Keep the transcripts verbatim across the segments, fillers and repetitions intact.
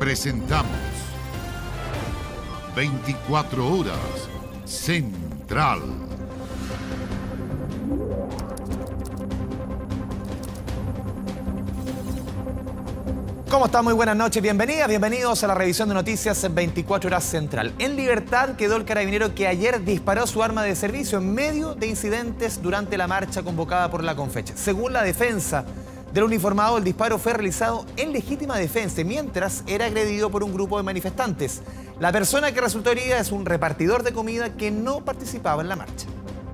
presentamos veinticuatro horas Central. ¿Cómo están? Muy buenas noches, bienvenidas, bienvenidos a la revisión de noticias veinticuatro horas Central. En libertad quedó el carabinero que ayer disparó su arma de servicio en medio de incidentes durante la marcha convocada por la Confeche. Según la defensa del uniformado, el disparo fue realizado en legítima defensa mientras era agredido por un grupo de manifestantes. La persona que resultó herida es un repartidor de comida que no participaba en la marcha.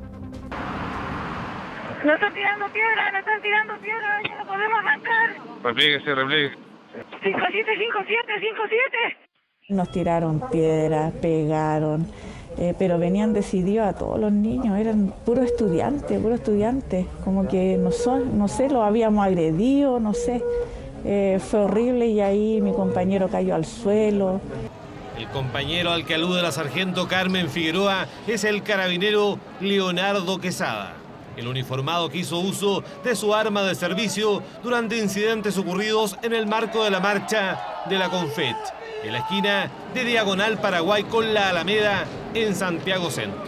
No están tirando piedra, no están tirando piedra, ya no podemos arrancar. Replieguese, repliegue. cinco siete, cinco siete, cinco siete. Nos tiraron piedras, pegaron, eh, pero venían decididos a todos los niños, eran puros estudiantes, puros estudiantes, como que no, son, no sé, los habíamos agredido, no sé, eh, fue horrible y ahí mi compañero cayó al suelo. El compañero al que alude la sargento Carmen Figueroa es el carabinero Leonardo Quesada, el uniformado que hizo uso de su arma de servicio durante incidentes ocurridos en el marco de la marcha de la Confet, en la esquina de Diagonal Paraguay con la Alameda en Santiago Centro.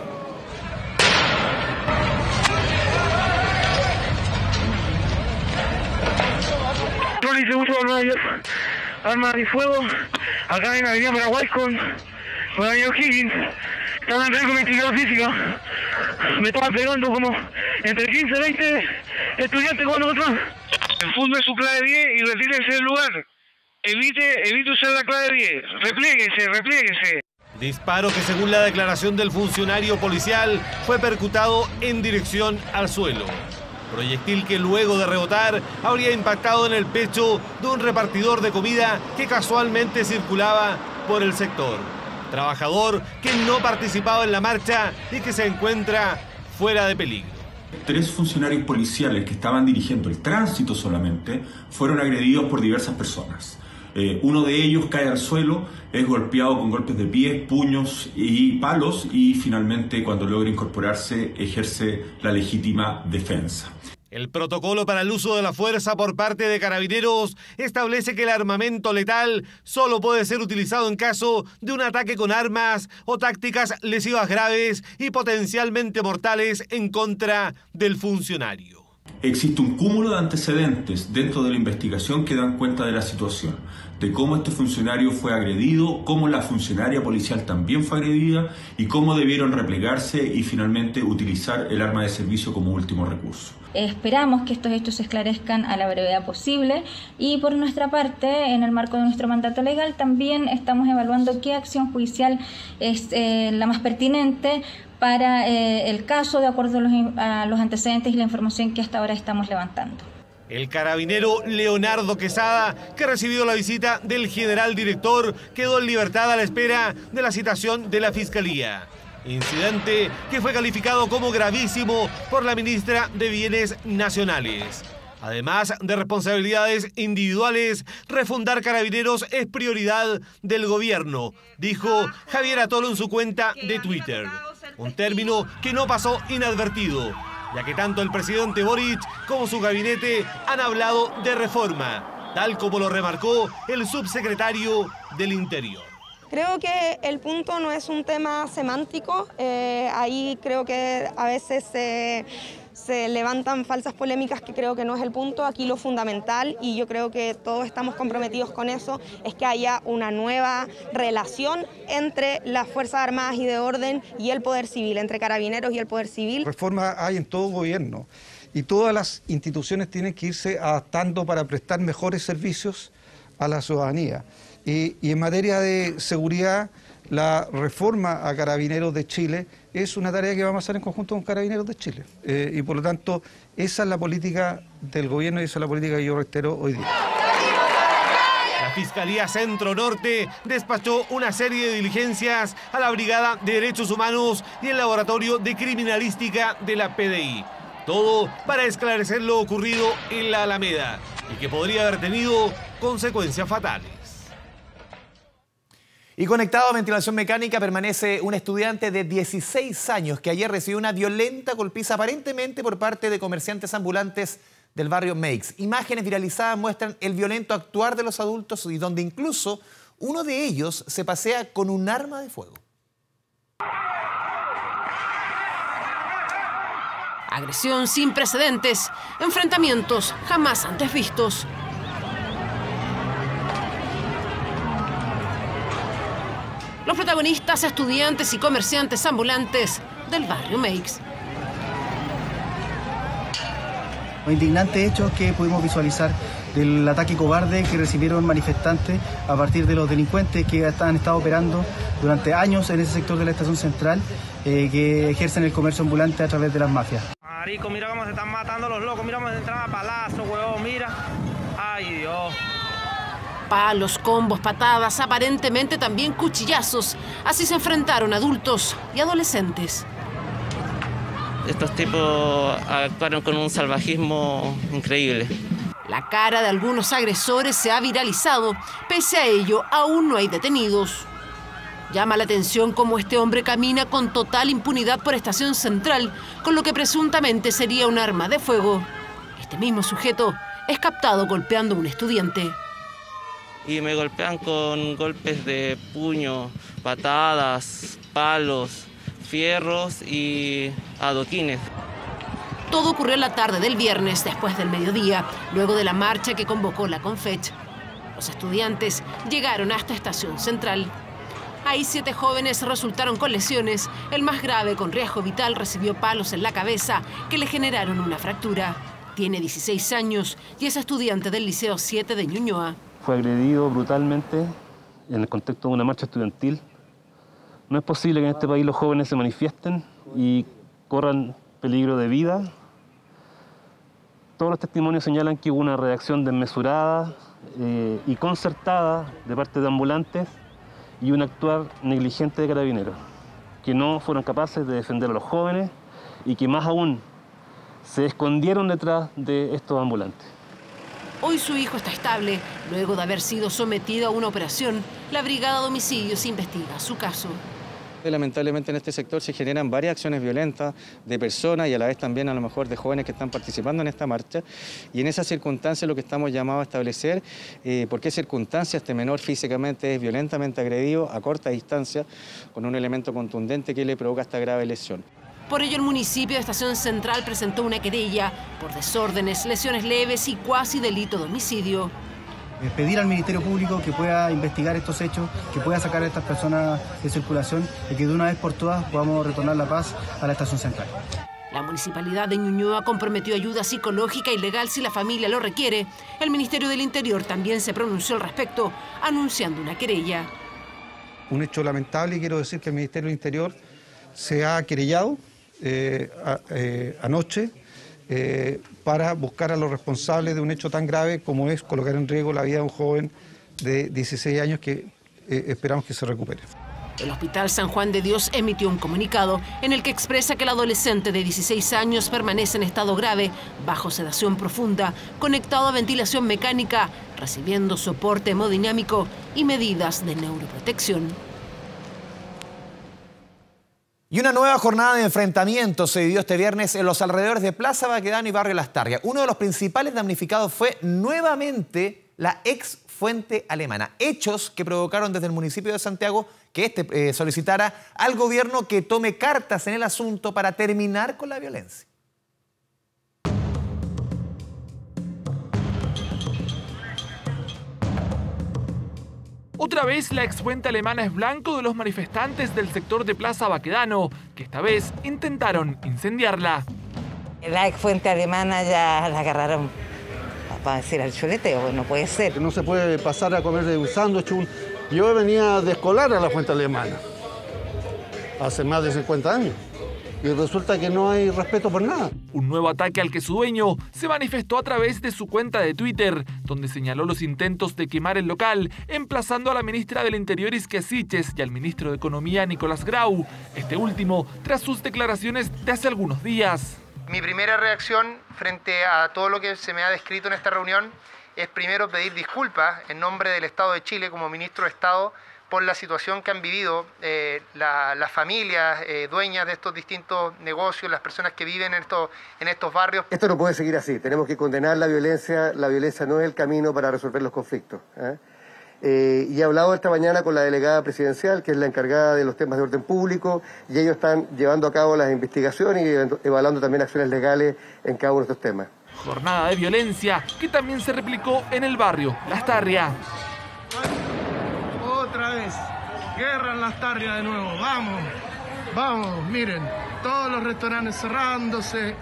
Tony se usa arma de, arma de fuego acá en la Avenida Paraguay con, con la Avenida O'Higgins. Estaban en riesgo de investigación física. Me estaban pegando como entre quince y veinte estudiantes con nosotros. Funde su clave diez y retírese del lugar. Evite, evite usar la clave diez. Replieguese, replieguese. Disparo que, según la declaración del funcionario policial, fue percutado en dirección al suelo. Proyectil que luego de rebotar habría impactado en el pecho de un repartidor de comida que casualmente circulaba por el sector. Trabajador que no participaba en la marcha y que se encuentra fuera de peligro. Tres funcionarios policiales que estaban dirigiendo el tránsito solamente fueron agredidos por diversas personas. Eh, uno de ellos cae al suelo, es golpeado con golpes de pies, puños y palos y finalmente, cuando logra incorporarse, ejerce la legítima defensa. El protocolo para el uso de la fuerza por parte de carabineros establece que el armamento letal solo puede ser utilizado en caso de un ataque con armas o tácticas lesivas graves y potencialmente mortales en contra del funcionario. Existe un cúmulo de antecedentes dentro de la investigación que dan cuenta de la situación, de cómo este funcionario fue agredido, cómo la funcionaria policial también fue agredida y cómo debieron replegarse y finalmente utilizar el arma de servicio como último recurso. Esperamos que estos hechos se esclarezcan a la brevedad posible y por nuestra parte, en el marco de nuestro mandato legal, también estamos evaluando qué acción judicial es eh, la más pertinente para eh, el caso, de acuerdo a los, a los antecedentes y la información que hasta ahora estamos levantando. El carabinero Leonardo Quesada, que recibió la visita del general director, quedó en libertad a la espera de la citación de la Fiscalía. Incidente que fue calificado como gravísimo por la ministra de Bienes Nacionales. Además de responsabilidades individuales, refundar Carabineros es prioridad del gobierno, dijo Javier Atolo en su cuenta de Twitter. Un término que no pasó inadvertido, ya que tanto el presidente Boric como su gabinete han hablado de reforma, tal como lo remarcó el subsecretario del Interior. Creo que el punto no es un tema semántico, eh, ahí creo que a veces se, se levantan falsas polémicas que creo que no es el punto. Aquí lo fundamental, y yo creo que todos estamos comprometidos con eso, es que haya una nueva relación entre las Fuerzas Armadas y de Orden y el Poder Civil, entre Carabineros y el Poder Civil. Reforma hay en todo gobierno y todas las instituciones tienen que irse adaptando para prestar mejores servicios a la ciudadanía. Y, y en materia de seguridad, la reforma a Carabineros de Chile es una tarea que vamos a hacer en conjunto con Carabineros de Chile. Eh, y por lo tanto, esa es la política del gobierno y esa es la política que yo reitero hoy día. La Fiscalía Centro Norte despachó una serie de diligencias a la Brigada de Derechos Humanos y el Laboratorio de Criminalística de la P D I. Todo para esclarecer lo ocurrido en la Alameda y que podría haber tenido consecuencias fatales. Y conectado a ventilación mecánica permanece un estudiante de dieciséis años que ayer recibió una violenta golpiza aparentemente por parte de comerciantes ambulantes del barrio Meix. Imágenes viralizadas muestran el violento actuar de los adultos y donde incluso Uno de ellos se pasea con un arma de fuego. Agresión sin precedentes, enfrentamientos jamás antes vistos. Los protagonistas, estudiantes y comerciantes ambulantes del barrio Meix. Los indignantes hechos que pudimos visualizar del ataque cobarde que recibieron manifestantes a partir de los delincuentes que han estado operando durante años en ese sector de la estación central, eh, que ejercen el comercio ambulante a través de las mafias. Marico, mira cómo se están matando los locos, mira cómo se entran a palazo, huevón, mira. Ay, Dios. Palos, combos, patadas, aparentemente también cuchillazos. Así se enfrentaron adultos y adolescentes. Estos tipos actuaron con un salvajismo increíble. La cara de algunos agresores se ha viralizado. Pese a ello, aún no hay detenidos. Llama la atención cómo este hombre camina con total impunidad por Estación Central, con lo que presuntamente sería un arma de fuego. Este mismo sujeto es captado golpeando a un estudiante. Y me golpean con golpes de puño, patadas, palos, fierros y adoquines. Todo ocurrió en la tarde del viernes, después del mediodía, luego de la marcha que convocó la Confech. Los estudiantes llegaron hasta Estación Central. Ahí siete jóvenes resultaron con lesiones. El más grave, con riesgo vital, recibió palos en la cabeza que le generaron una fractura. Tiene dieciséis años y es estudiante del Liceo siete de Ñuñoa. Fue agredido brutalmente en el contexto de una marcha estudiantil. No es posible que en este país los jóvenes se manifiesten y corran peligro de vida. Todos los testimonios señalan que hubo una reacción desmesurada eh, y concertada de parte de ambulantes y un actuar negligente de carabineros, que no fueron capaces de defender a los jóvenes y que más aún se escondieron detrás de estos ambulantes. Hoy su hijo está estable. Luego de haber sido sometido a una operación, la Brigada de Homicidios investiga su caso. Lamentablemente en este sector se generan varias acciones violentas de personas y a la vez también a lo mejor de jóvenes que están participando en esta marcha. Y en esas circunstancias lo que estamos llamados a establecer, eh, por qué circunstancias este menor físicamente es violentamente agredido a corta distancia con un elemento contundente que le provoca esta grave lesión. Por ello, el municipio de Estación Central presentó una querella por desórdenes, lesiones leves y cuasi delito de homicidio. Pedir al Ministerio Público que pueda investigar estos hechos, que pueda sacar a estas personas de circulación y que de una vez por todas podamos retornar la paz a la Estación Central. La Municipalidad de Ñuñoa comprometió ayuda psicológica y legal si la familia lo requiere. El Ministerio del Interior también se pronunció al respecto, anunciando una querella. Un hecho lamentable, y quiero decir que el Ministerio del Interior se ha querellado eh, a, eh, anoche eh, para buscar a los responsables de un hecho tan grave como es colocar en riesgo la vida de un joven de dieciséis años que eh, esperamos que se recupere. El Hospital San Juan de Dios emitió un comunicado en el que expresa que el adolescente de dieciséis años permanece en estado grave, bajo sedación profunda, conectado a ventilación mecánica, recibiendo soporte hemodinámico y medidas de neuroprotección. Y una nueva jornada de enfrentamientos se vivió este viernes en los alrededores de Plaza Baquedano y Barrio Las Tarrias. Uno de los principales damnificados fue nuevamente la ex fuente alemana. Hechos que provocaron desde el municipio de Santiago que este eh, solicitara al gobierno que tome cartas en el asunto para terminar con la violencia. Otra vez la exfuente alemana es blanco de los manifestantes del sector de Plaza Baquedano, que esta vez intentaron incendiarla. La exfuente alemana ya la agarraron para decir al chuleteo, no puede ser. No se puede pasar a comer de un sándwich. Un... Yo venía de escolar a la fuente alemana hace más de cincuenta años. Y resulta que no hay respeto por nada. Un nuevo ataque al que su dueño se manifestó a través de su cuenta de Twitter, donde señaló los intentos de quemar el local, emplazando a la ministra del Interior Isquia Siches y al ministro de Economía Nicolás Grau, este último tras sus declaraciones de hace algunos días. Mi primera reacción frente a todo lo que se me ha descrito en esta reunión es primero pedir disculpas en nombre del Estado de Chile como ministro de Estado por la situación que han vivido eh, la, las familias eh, dueñas de estos distintos negocios, las personas que viven en estos, en estos barrios. Esto no puede seguir así, tenemos que condenar la violencia, la violencia no es el camino para resolver los conflictos, ¿eh? Eh, y he hablado esta mañana con la delegada presidencial, que es la encargada de los temas de orden público, y ellos están llevando a cabo las investigaciones y evaluando también acciones legales en cada uno de estos temas. Jornada de violencia que también se replicó en el barrio Lastarria. Otra vez, guerra en Lastarria de nuevo, vamos, vamos, miren, todos los restaurantes cerrándose,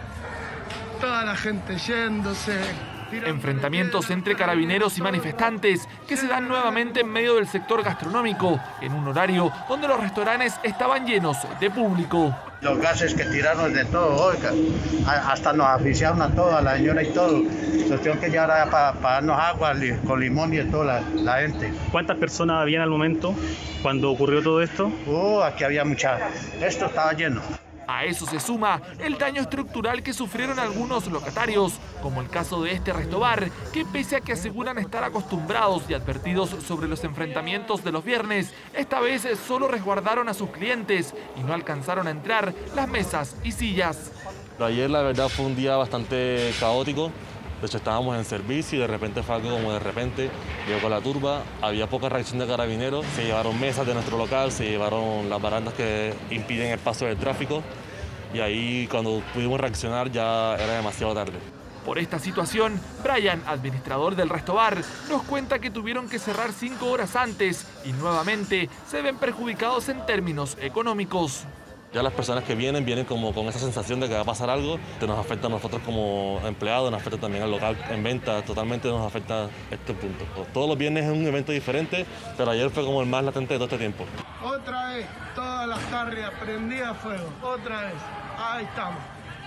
toda la gente yéndose. Enfrentamientos entre carabineros y manifestantes que se dan nuevamente en medio del sector gastronómico, en un horario donde los restaurantes estaban llenos de público. Los gases que tiraron de todo, oiga, hasta nos asfixiaron a todos, a la señora y todo. Cuestión que llevar para pa darnos agua con limón y de toda la, la gente. ¿Cuántas personas habían al momento cuando ocurrió todo esto? Uh, aquí había mucha. Esto estaba lleno. A eso se suma el daño estructural que sufrieron algunos locatarios, como el caso de este restobar, que pese a que aseguran estar acostumbrados y advertidos sobre los enfrentamientos de los viernes, esta vez solo resguardaron a sus clientes y no alcanzaron a entrar las mesas y sillas. Ayer la verdad fue un día bastante caótico. De hecho, estábamos en servicio y de repente fue algo como de repente, llegó con la turba, había poca reacción de carabineros, se llevaron mesas de nuestro local, se llevaron las barandas que impiden el paso del tráfico y ahí cuando pudimos reaccionar ya era demasiado tarde. Por esta situación, Brian, administrador del restobar, nos cuenta que tuvieron que cerrar cinco horas antes y nuevamente se ven perjudicados en términos económicos. Ya las personas que vienen, vienen como con esa sensación de que va a pasar algo, que nos afecta a nosotros como empleados, nos afecta también al local en venta, totalmente nos afecta este punto. Todos los viernes es un evento diferente, pero ayer fue como el más latente de todo este tiempo. Otra vez, todas las tarrias prendidas a fuego, otra vez, ahí estamos,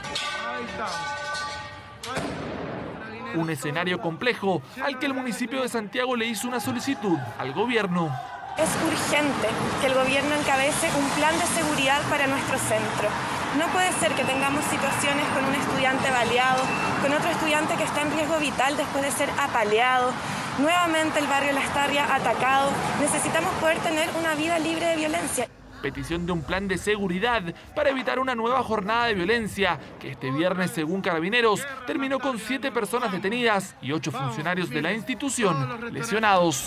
ahí estamos. Ahí. Un escenario complejo al que el municipio de Santiago le hizo una solicitud al gobierno. Es urgente que el gobierno encabece un plan de seguridad para nuestro centro. No puede ser que tengamos situaciones con un estudiante baleado, con otro estudiante que está en riesgo vital después de ser apaleado, nuevamente el barrio Lastarria atacado. Necesitamos poder tener una vida libre de violencia. Petición de un plan de seguridad para evitar una nueva jornada de violencia que este viernes, según Carabineros, terminó con siete personas detenidas y ocho funcionarios de la institución lesionados.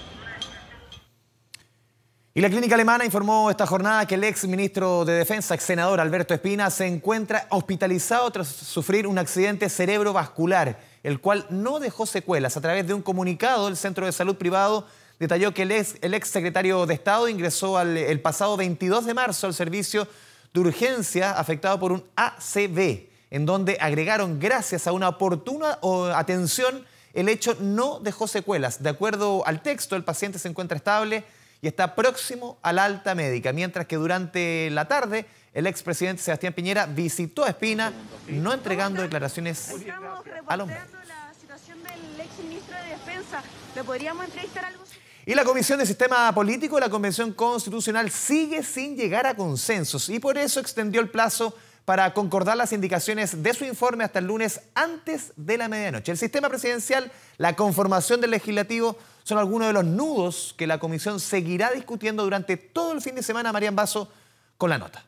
Y la clínica alemana informó esta jornada que el ex ministro de Defensa, ex senador Alberto Espina, se encuentra hospitalizado tras sufrir un accidente cerebrovascular, el cual no dejó secuelas. A través de un comunicado, el Centro de Salud Privado detalló que el ex, el ex secretario de Estado ingresó al, el pasado veintidós de marzo al servicio de urgencia afectado por un A C V, en donde agregaron, gracias a una oportuna atención, el hecho no dejó secuelas. De acuerdo al texto, el paciente se encuentra estable y está próximo a la alta médica, mientras que durante la tarde el expresidente Sebastián Piñera visitó a Espina, no entregando declaraciones a los medios. La situación del exministro de Defensa, ¿le podríamos entrevistar algo? Y la Comisión de Sistema Político de la Convención Constitucional sigue sin llegar a consensos y por eso extendió el plazo para concordar las indicaciones de su informe hasta el lunes antes de la medianoche. El sistema presidencial, la conformación del legislativo son algunos de los nudos que la comisión seguirá discutiendo durante todo el fin de semana. Marian Basso con la nota.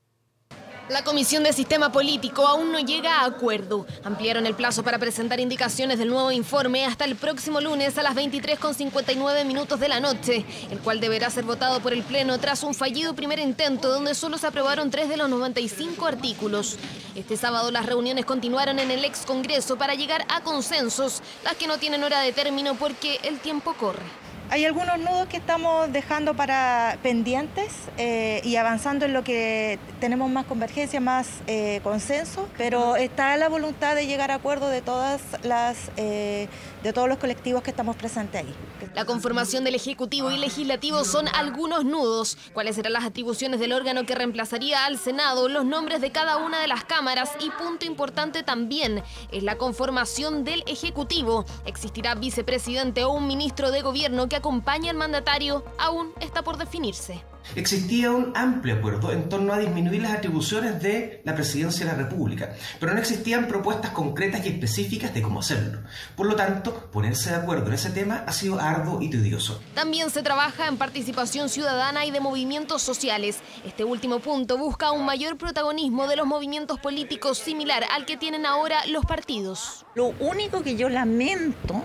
La Comisión de Sistema Político aún no llega a acuerdo. Ampliaron el plazo para presentar indicaciones del nuevo informe hasta el próximo lunes a las veintitrés con cincuenta y nueve minutos de la noche, el cual deberá ser votado por el Pleno tras un fallido primer intento donde solo se aprobaron tres de los noventa y cinco artículos. Este sábado las reuniones continuaron en el ex Congreso para llegar a consensos, las que no tienen hora de término porque el tiempo corre. Hay algunos nudos que estamos dejando para pendientes eh, y avanzando en lo que tenemos más convergencia, más eh, consenso, pero está la voluntad de llegar a acuerdo de todas las eh, de todos los colectivos que estamos presentes ahí. La conformación del Ejecutivo y Legislativo son algunos nudos. ¿Cuáles serán las atribuciones del órgano que reemplazaría al Senado? Los nombres de cada una de las cámaras y, punto importante también, es la conformación del Ejecutivo. ¿Existirá vicepresidente o un ministro de gobierno que acompañe al mandatario? Aún está por definirse. Existía un amplio acuerdo en torno a disminuir las atribuciones de la Presidencia de la República, pero no existían propuestas concretas y específicas de cómo hacerlo. Por lo tanto, ponerse de acuerdo en ese tema ha sido arduo y tedioso. También se trabaja en participación ciudadana y de movimientos sociales. Este último punto busca un mayor protagonismo de los movimientos políticos similar al que tienen ahora los partidos. Lo único que yo lamento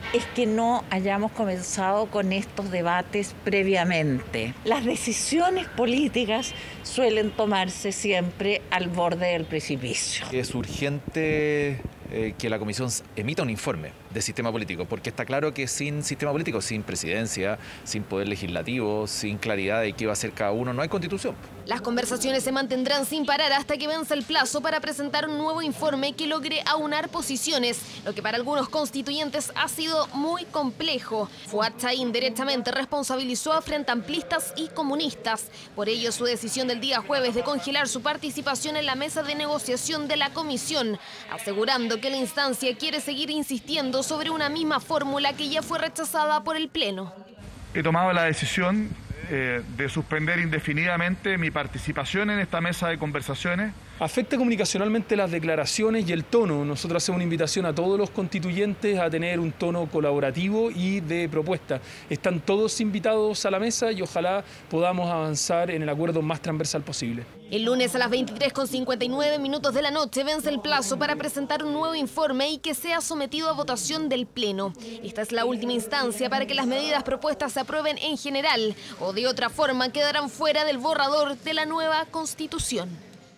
es que no hayamos comenzado con estos debates previamente. Las decisiones políticas suelen tomarse siempre al borde del precipicio. Es urgente eh, que la Comisión emita un informe de sistema político, porque está claro que sin sistema político, sin presidencia, sin poder legislativo, sin claridad de qué va a hacer cada uno, no hay constitución. Las conversaciones se mantendrán sin parar hasta que venza el plazo para presentar un nuevo informe que logre aunar posiciones, lo que para algunos constituyentes ha sido muy complejo. Fuad Chaín directamente responsabilizó a Frente Amplistas y comunistas. Por ello, su decisión del día jueves de congelar su participación en la mesa de negociación de la comisión, asegurando que la instancia quiere seguir insistiendo sobre una misma fórmula que ya fue rechazada por el Pleno. He tomado la decisión eh, de suspender indefinidamente mi participación en esta mesa de conversaciones. Afecta comunicacionalmente las declaraciones y el tono. Nosotros hacemos una invitación a todos los constituyentes a tener un tono colaborativo y de propuesta. Están todos invitados a la mesa y ojalá podamos avanzar en el acuerdo más transversal posible. El lunes a las veintitrés con cincuenta y nueve minutos de la noche vence el plazo para presentar un nuevo informe y que sea sometido a votación del Pleno. Esta es la última instancia para que las medidas propuestas se aprueben en general o de otra forma quedarán fuera del borrador de la nueva Constitución.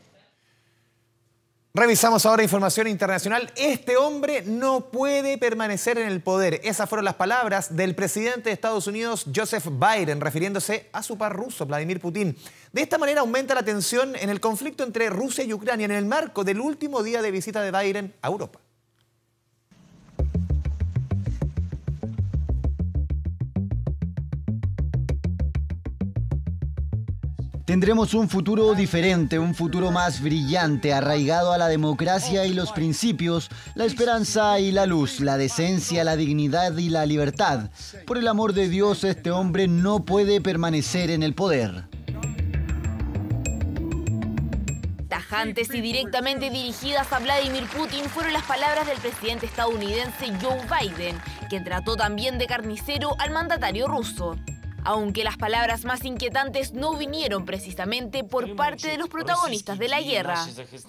Revisamos ahora información internacional. Este hombre no puede permanecer en el poder. Esas fueron las palabras del presidente de Estados Unidos, Joseph Biden, refiriéndose a su par ruso, Vladimir Putin. De esta manera aumenta la tensión en el conflicto entre Rusia y Ucrania en el marco del último día de visita de Biden a Europa. Tendremos un futuro diferente, un futuro más brillante, arraigado a la democracia y los principios, la esperanza y la luz, la decencia, la dignidad y la libertad. Por el amor de Dios, este hombre no puede permanecer en el poder. Tajantes y directamente dirigidas a Vladimir Putin fueron las palabras del presidente estadounidense Joe Biden, quien trató también de carnicero al mandatario ruso. Aunque las palabras más inquietantes no vinieron precisamente por parte de los protagonistas de la guerra.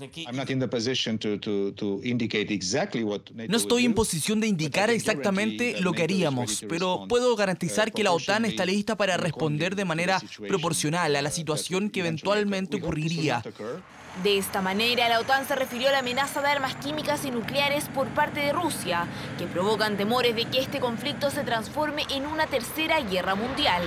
No estoy en posición de indicar exactamente lo que haríamos, pero puedo garantizar que la OTAN está lista para responder de manera proporcional a la situación que eventualmente ocurriría. De esta manera, la OTAN se refirió a la amenaza de armas químicas y nucleares por parte de Rusia, que provocan temores de que este conflicto se transforme en una tercera guerra mundial.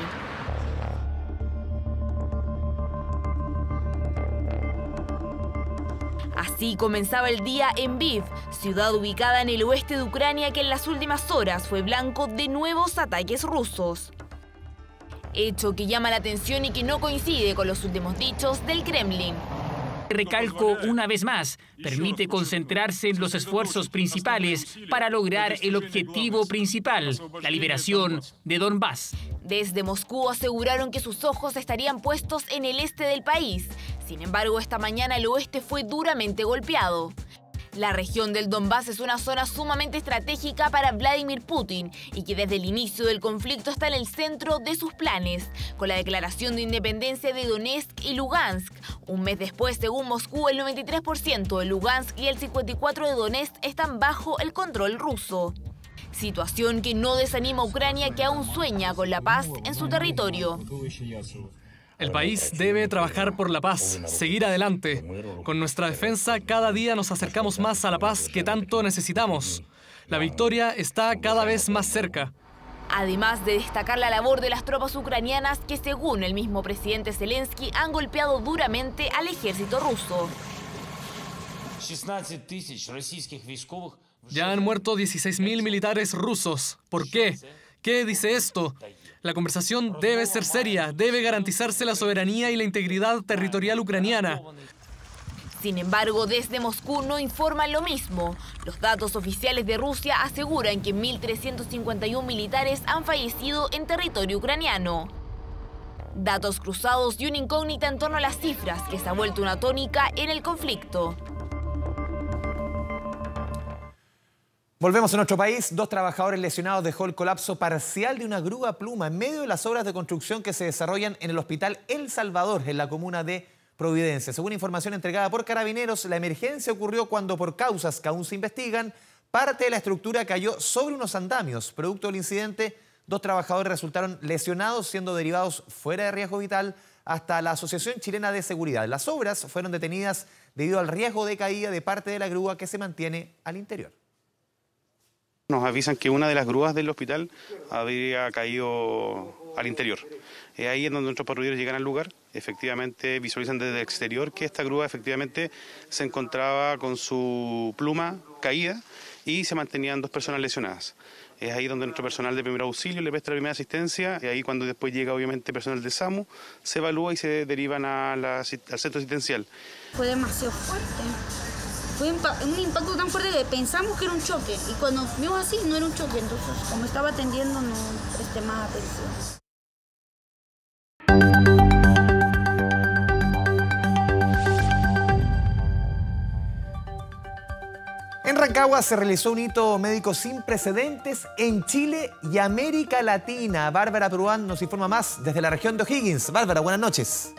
Así comenzaba el día en Lviv, ciudad ubicada en el oeste de Ucrania que en las últimas horas fue blanco de nuevos ataques rusos. Hecho que llama la atención y que no coincide con los últimos dichos del Kremlin. Recalco una vez más, permite concentrarse en los esfuerzos principales para lograr el objetivo principal, la liberación de Donbass. Desde Moscú aseguraron que sus ojos estarían puestos en el este del país. Sin embargo, esta mañana el oeste fue duramente golpeado. La región del Donbass es una zona sumamente estratégica para Vladimir Putin y que desde el inicio del conflicto está en el centro de sus planes, con la declaración de independencia de Donetsk y Lugansk. Un mes después, según Moscú, el noventa y tres por ciento de Lugansk y el cincuenta y cuatro por ciento de Donetsk están bajo el control ruso. Situación que no desanima a Ucrania, que aún sueña con la paz en su territorio. El país debe trabajar por la paz, seguir adelante. Con nuestra defensa cada día nos acercamos más a la paz que tanto necesitamos. La victoria está cada vez más cerca. Además de destacar la labor de las tropas ucranianas que, según el mismo presidente Zelensky, han golpeado duramente al ejército ruso. Ya han muerto dieciséis mil militares rusos. ¿Por qué? ¿Qué dice esto? La conversación debe ser seria, debe garantizarse la soberanía y la integridad territorial ucraniana. Sin embargo, desde Moscú no informan lo mismo. Los datos oficiales de Rusia aseguran que mil trescientos cincuenta y uno militares han fallecido en territorio ucraniano. Datos cruzados y una incógnita en torno a las cifras, que se ha vuelto una tónica en el conflicto. Volvemos a nuestro país. Dos trabajadores lesionados dejó el colapso parcial de una grúa pluma en medio de las obras de construcción que se desarrollan en el Hospital El Salvador, en la comuna de Providencia. Según información entregada por Carabineros, la emergencia ocurrió cuando, por causas que aún se investigan, Parte de la estructura cayó sobre unos andamios. Producto del incidente, dos trabajadores resultaron lesionados, siendo derivados fuera de riesgo vital hasta la Asociación Chilena de Seguridad. Las obras fueron detenidas debido al riesgo de caída de parte de la grúa que se mantiene al interior. Nos avisan que una de las grúas del hospital había caído al interior. Es ahí en donde nuestros patrulleros llegan al lugar. Efectivamente visualizan desde el exterior que esta grúa efectivamente se encontraba con su pluma caída y se mantenían dos personas lesionadas. Es ahí donde nuestro personal de primer auxilio le presta la primera asistencia, y ahí cuando después llega obviamente personal de SAMU, se evalúa y se derivan a la, al centro asistencial. Fue demasiado fuerte. Fue un impacto tan fuerte que pensamos que era un choque, y cuando vimos así no era un choque, entonces como estaba atendiendo no presté más atención. En Rancagua se realizó un hito médico sin precedentes en Chile y América Latina. Bárbara Peruán nos informa más desde la región de O'Higgins. Bárbara, buenas noches.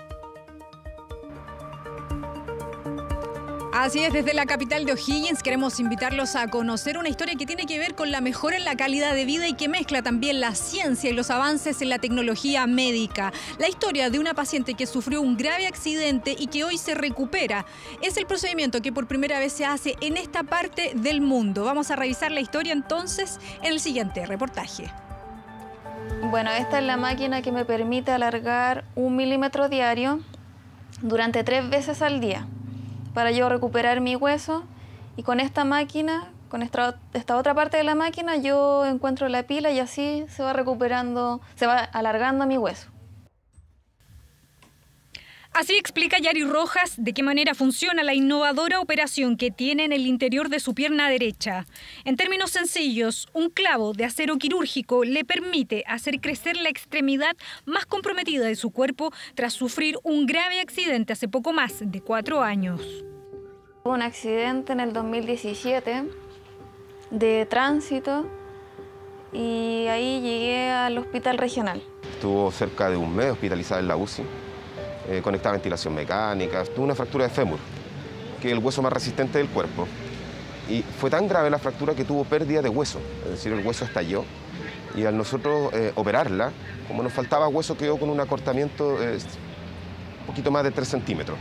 Así es, desde la capital de O'Higgins queremos invitarlos a conocer una historia que tiene que ver con la mejora en la calidad de vida y que mezcla también la ciencia y los avances en la tecnología médica. La historia de una paciente que sufrió un grave accidente y que hoy se recupera. Es el procedimiento que por primera vez se hace en esta parte del mundo. Vamos a revisar la historia entonces en el siguiente reportaje. Bueno, esta es la máquina que me permite alargar un milímetro diario durante tres veces al día, para yo recuperar mi hueso, y con esta máquina, con esta, esta otra parte de la máquina, yo encuentro la pila y así se va recuperando, se va alargando mi hueso. Así explica Yari Rojas de qué manera funciona la innovadora operación que tiene en el interior de su pierna derecha. En términos sencillos, un clavo de acero quirúrgico le permite hacer crecer la extremidad más comprometida de su cuerpo tras sufrir un grave accidente hace poco más de cuatro años. Hubo un accidente en el dos mil diecisiete de tránsito y ahí llegué al hospital regional. Estuvo cerca de un mes hospitalizada en la U C I. Eh, conectada a ventilación mecánica, tuvo una fractura de fémur, que es el hueso más resistente del cuerpo. Y fue tan grave la fractura que tuvo pérdida de hueso, es decir, el hueso estalló. Y al nosotros eh, operarla, como nos faltaba hueso, quedó con un acortamiento eh, un poquito más de tres centímetros.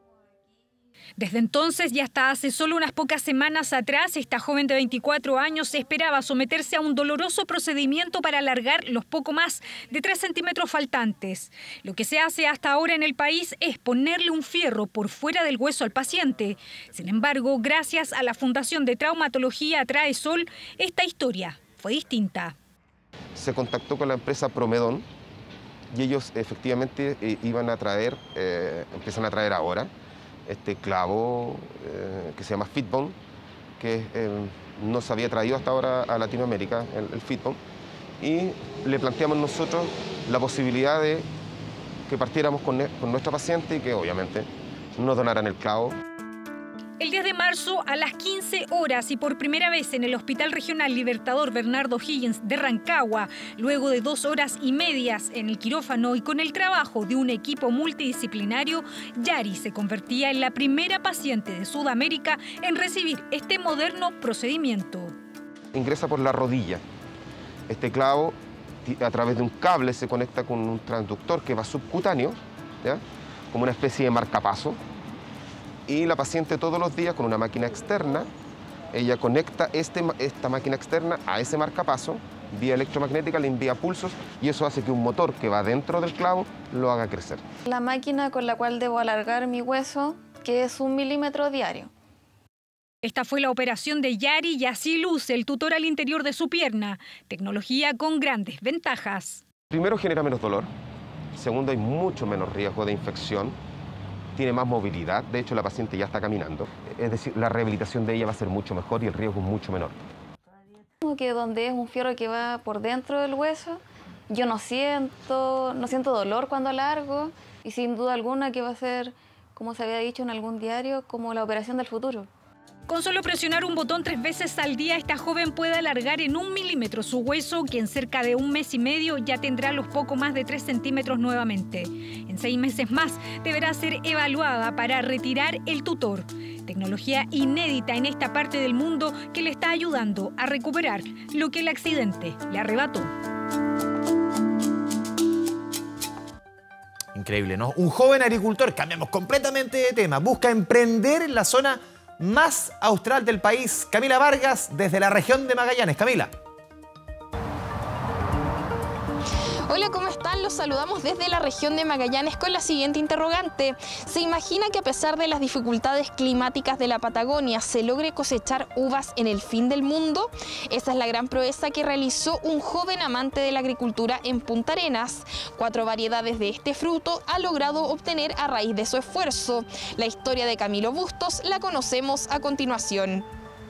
Desde entonces y hasta hace solo unas pocas semanas atrás, esta joven de veinticuatro años esperaba someterse a un doloroso procedimiento para alargar los poco más de tres centímetros faltantes. Lo que se hace hasta ahora en el país es ponerle un fierro por fuera del hueso al paciente. Sin embargo, gracias a la Fundación de Traumatología Traesol, esta historia fue distinta. Se contactó con la empresa Promedon y ellos efectivamente eh, iban a traer, eh, empiezan a traer ahora, este clavo eh, que se llama Fitbone, que eh, no se había traído hasta ahora a Latinoamérica, el, el Fitbone, y le planteamos nosotros la posibilidad de que partiéramos con, con nuestra paciente y que obviamente nos donaran el clavo. El diez de marzo a las quince horas y por primera vez en el Hospital Regional Libertador Bernardo O'Higgins de Rancagua, luego de dos horas y medias en el quirófano y con el trabajo de un equipo multidisciplinario, Yari se convertía en la primera paciente de Sudamérica en recibir este moderno procedimiento. Ingresa por la rodilla. Este clavo a través de un cable se conecta con un transductor que va subcutáneo, ¿ya? Como una especie de marcapaso. Y la paciente todos los días con una máquina externa, ella conecta este, esta máquina externa a ese marcapaso, vía electromagnética le envía pulsos y eso hace que un motor que va dentro del clavo lo haga crecer. La máquina con la cual debo alargar mi hueso, que es un milímetro diario. Esta fue la operación de Yari y así luce el tutor al interior de su pierna. Tecnología con grandes ventajas. Primero, genera menos dolor. Segundo, hay mucho menos riesgo de infección. Tiene más movilidad, de hecho la paciente ya está caminando. Es decir, la rehabilitación de ella va a ser mucho mejor y el riesgo es mucho menor. Que donde es un fierro que va por dentro del hueso, yo no siento, no siento dolor cuando alargo y sin duda alguna que va a ser, como se había dicho en algún diario, como la operación del futuro. Con solo presionar un botón tres veces al día, esta joven puede alargar en un milímetro su hueso, que en cerca de un mes y medio ya tendrá los poco más de tres centímetros nuevamente. En seis meses más deberá ser evaluada para retirar el tutor. Tecnología inédita en esta parte del mundo que le está ayudando a recuperar lo que el accidente le arrebató. Increíble, ¿no? Un joven agricultor, cambiamos completamente de tema, busca emprender en la zona más austral del país. Camila Vargas, desde la región de Magallanes. Camila. Hola, ¿cómo están? Los saludamos desde la región de Magallanes con la siguiente interrogante. ¿Se imagina que a pesar de las dificultades climáticas de la Patagonia se logre cosechar uvas en el fin del mundo? Esa es la gran proeza que realizó un joven amante de la agricultura en Punta Arenas. Cuatro variedades de este fruto ha logrado obtener a raíz de su esfuerzo. La historia de Camilo Bustos la conocemos a continuación.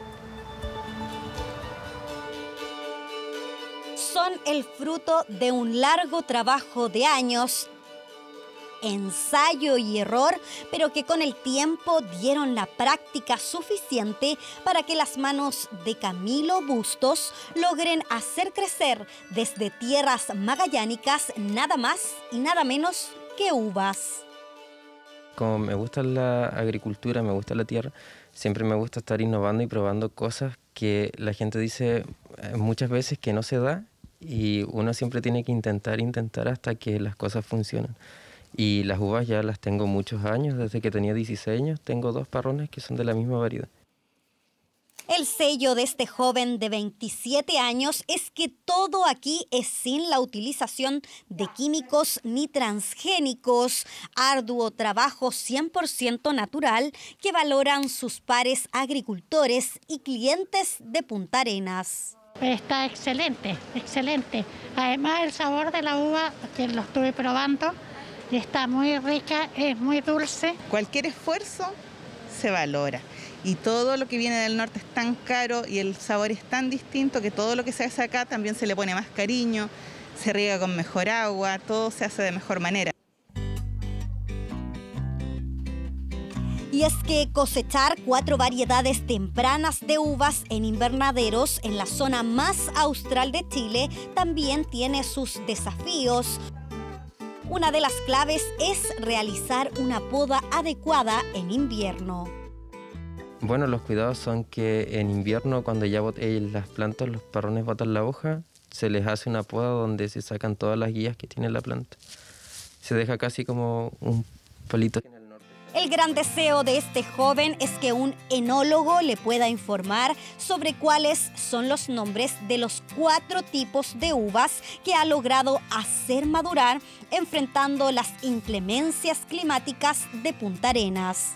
Son el fruto de un largo trabajo de años, ensayo y error, pero que con el tiempo dieron la práctica suficiente para que las manos de Camilo Bustos logren hacer crecer desde tierras magallánicas nada más y nada menos que uvas. Como me gusta la agricultura, me gusta la tierra, siempre me gusta estar innovando y probando cosas que la gente dice muchas veces que no se da. Y uno siempre tiene que intentar, intentar hasta que las cosas funcionen. Y las uvas ya las tengo muchos años, desde que tenía dieciséis años, tengo dos parrones que son de la misma variedad. El sello de este joven de veintisiete años es que todo aquí es sin la utilización de químicos ni transgénicos. Arduo trabajo cien por ciento natural que valoran sus pares agricultores y clientes de Punta Arenas. Está excelente, excelente. Además el sabor de la uva, que lo estuve probando, está muy rica, es muy dulce. Cualquier esfuerzo se valora y todo lo que viene del norte es tan caro y el sabor es tan distinto que todo lo que se hace acá también se le pone más cariño, se riega con mejor agua, todo se hace de mejor manera. Y es que cosechar cuatro variedades tempranas de uvas en invernaderos en la zona más austral de Chile también tiene sus desafíos. Una de las claves es realizar una poda adecuada en invierno. Bueno, los cuidados son que en invierno, cuando ya las plantas, los parrones botan la hoja, se les hace una poda donde se sacan todas las guías que tiene la planta. Se deja casi como un palito. El gran deseo de este joven es que un enólogo le pueda informar sobre cuáles son los nombres de los cuatro tipos de uvas que ha logrado hacer madurar enfrentando las inclemencias climáticas de Punta Arenas.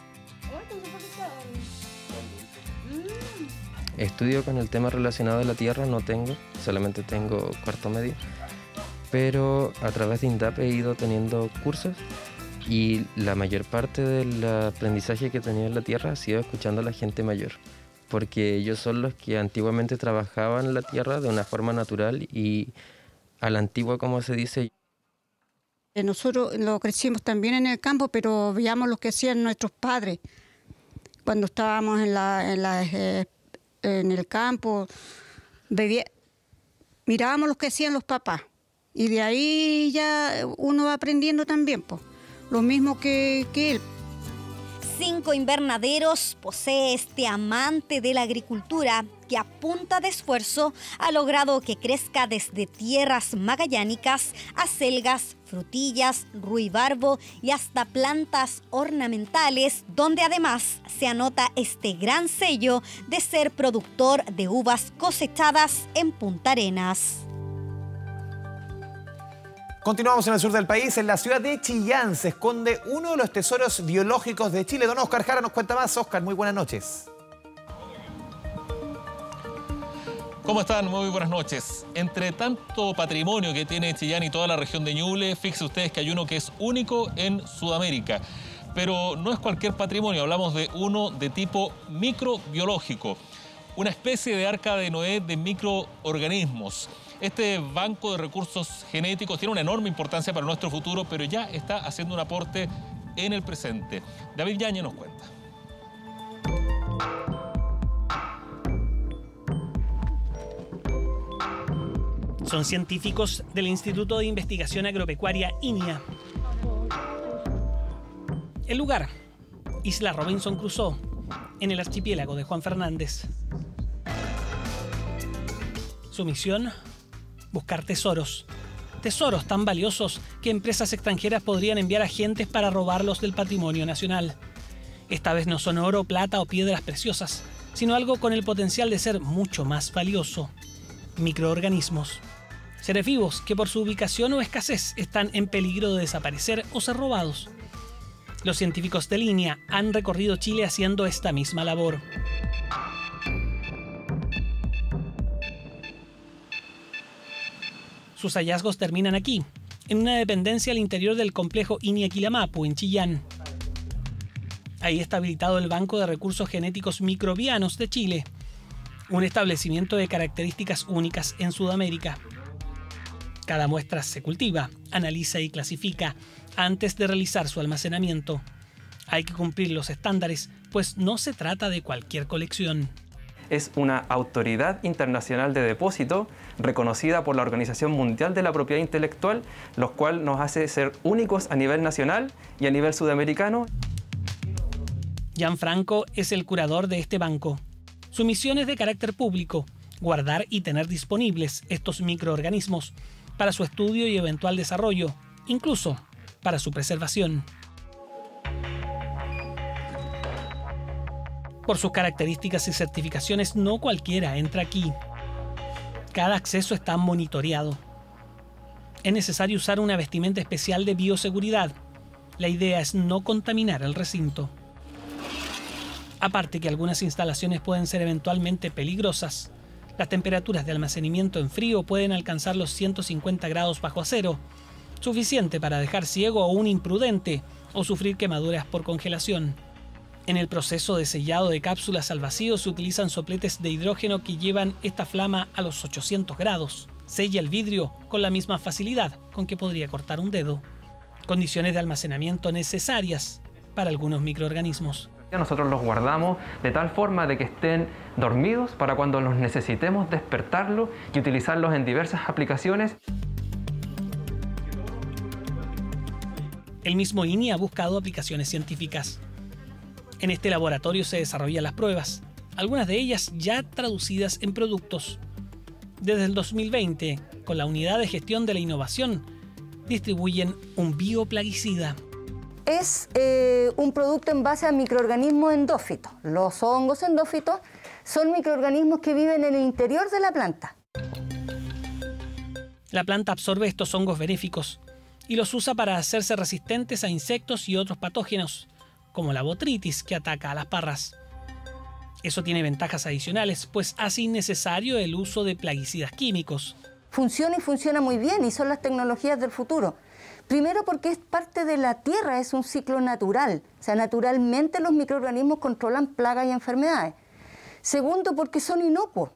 Estudio con el tema relacionado a la tierra, no tengo, solamente tengo cuarto medio, pero a través de INDAP he ido teniendo cursos. Y la mayor parte del aprendizaje que he tenido en la tierra ha sido escuchando a la gente mayor, porque ellos son los que antiguamente trabajaban la tierra de una forma natural y a la antigua, como se dice. Nosotros lo crecimos también en el campo, pero veíamos lo que hacían nuestros padres. Cuando estábamos en, la, en, la, eh, en el campo, bebía, mirábamos lo que hacían los papás y de ahí ya uno va aprendiendo también, pues. Lo mismo que, que él. Cinco invernaderos posee este amante de la agricultura que a punta de esfuerzo ha logrado que crezca desde tierras magallánicas a selgas, frutillas, ruibarbo y hasta plantas ornamentales, donde además se anota este gran sello de ser productor de uvas cosechadas en Punta Arenas. Continuamos en el sur del país. En la ciudad de Chillán se esconde uno de los tesoros biológicos de Chile. Don Oscar Jara nos cuenta más. Oscar, muy buenas noches. ¿Cómo están? Muy buenas noches. Entre tanto patrimonio que tiene Chillán y toda la región de Ñuble, fíjense ustedes que hay uno que es único en Sudamérica. Pero no es cualquier patrimonio, hablamos de uno de tipo microbiológico. Una especie de arca de Noé de microorganismos. Este banco de recursos genéticos tiene una enorme importancia para nuestro futuro, pero ya está haciendo un aporte en el presente. David Yañez nos cuenta. Son científicos del Instituto de Investigación Agropecuaria INIA. El lugar, Isla Robinson Crusoe, en el archipiélago de Juan Fernández. Su misión, buscar tesoros. Tesoros tan valiosos que empresas extranjeras podrían enviar agentes para robarlos del patrimonio nacional. Esta vez no son oro, plata o piedras preciosas, sino algo con el potencial de ser mucho más valioso. Microorganismos. Seres vivos que por su ubicación o escasez están en peligro de desaparecer o ser robados. Los científicos de INIA han recorrido Chile haciendo esta misma labor. Sus hallazgos terminan aquí, en una dependencia al interior del complejo INIA Quilamapu, en Chillán. Ahí está habilitado el Banco de Recursos Genéticos Microbianos de Chile, un establecimiento de características únicas en Sudamérica. Cada muestra se cultiva, analiza y clasifica antes de realizar su almacenamiento. Hay que cumplir los estándares, pues no se trata de cualquier colección. Es una autoridad internacional de depósito reconocida por la Organización Mundial de la Propiedad Intelectual, lo cual nos hace ser únicos a nivel nacional y a nivel sudamericano. Gianfranco es el curador de este banco. Su misión es de carácter público, guardar y tener disponibles estos microorganismos para su estudio y eventual desarrollo, incluso para su preservación. Por sus características y certificaciones, no cualquiera entra aquí. Cada acceso está monitoreado. Es necesario usar una vestimenta especial de bioseguridad. La idea es no contaminar el recinto. Aparte que algunas instalaciones pueden ser eventualmente peligrosas, las temperaturas de almacenamiento en frío pueden alcanzar los ciento cincuenta grados bajo cero, suficiente para dejar ciego a un imprudente o sufrir quemaduras por congelación. En el proceso de sellado de cápsulas al vacío se utilizan sopletes de hidrógeno que llevan esta flama a los ochocientos grados. Sella el vidrio con la misma facilidad con que podría cortar un dedo. Condiciones de almacenamiento necesarias para algunos microorganismos. Nosotros los guardamos de tal forma de que estén dormidos para cuando los necesitemos despertarlos y utilizarlos en diversas aplicaciones. El mismo INIA ha buscado aplicaciones científicas. En este laboratorio se desarrollan las pruebas, algunas de ellas ya traducidas en productos. Desde el dos mil veinte, con la Unidad de Gestión de la Innovación, distribuyen un bioplaguicida. Es eh, un producto en base a microorganismos endófitos. Los hongos endófitos son microorganismos que viven en el interior de la planta. La planta absorbe estos hongos benéficos y los usa para hacerse resistentes a insectos y otros patógenos, como la botritis que ataca a las parras. Eso tiene ventajas adicionales, pues hace innecesario el uso de plaguicidas químicos. Funciona y funciona muy bien y son las tecnologías del futuro. Primero porque es parte de la tierra, es un ciclo natural. O sea, naturalmente los microorganismos controlan plagas y enfermedades. Segundo porque son inocuos.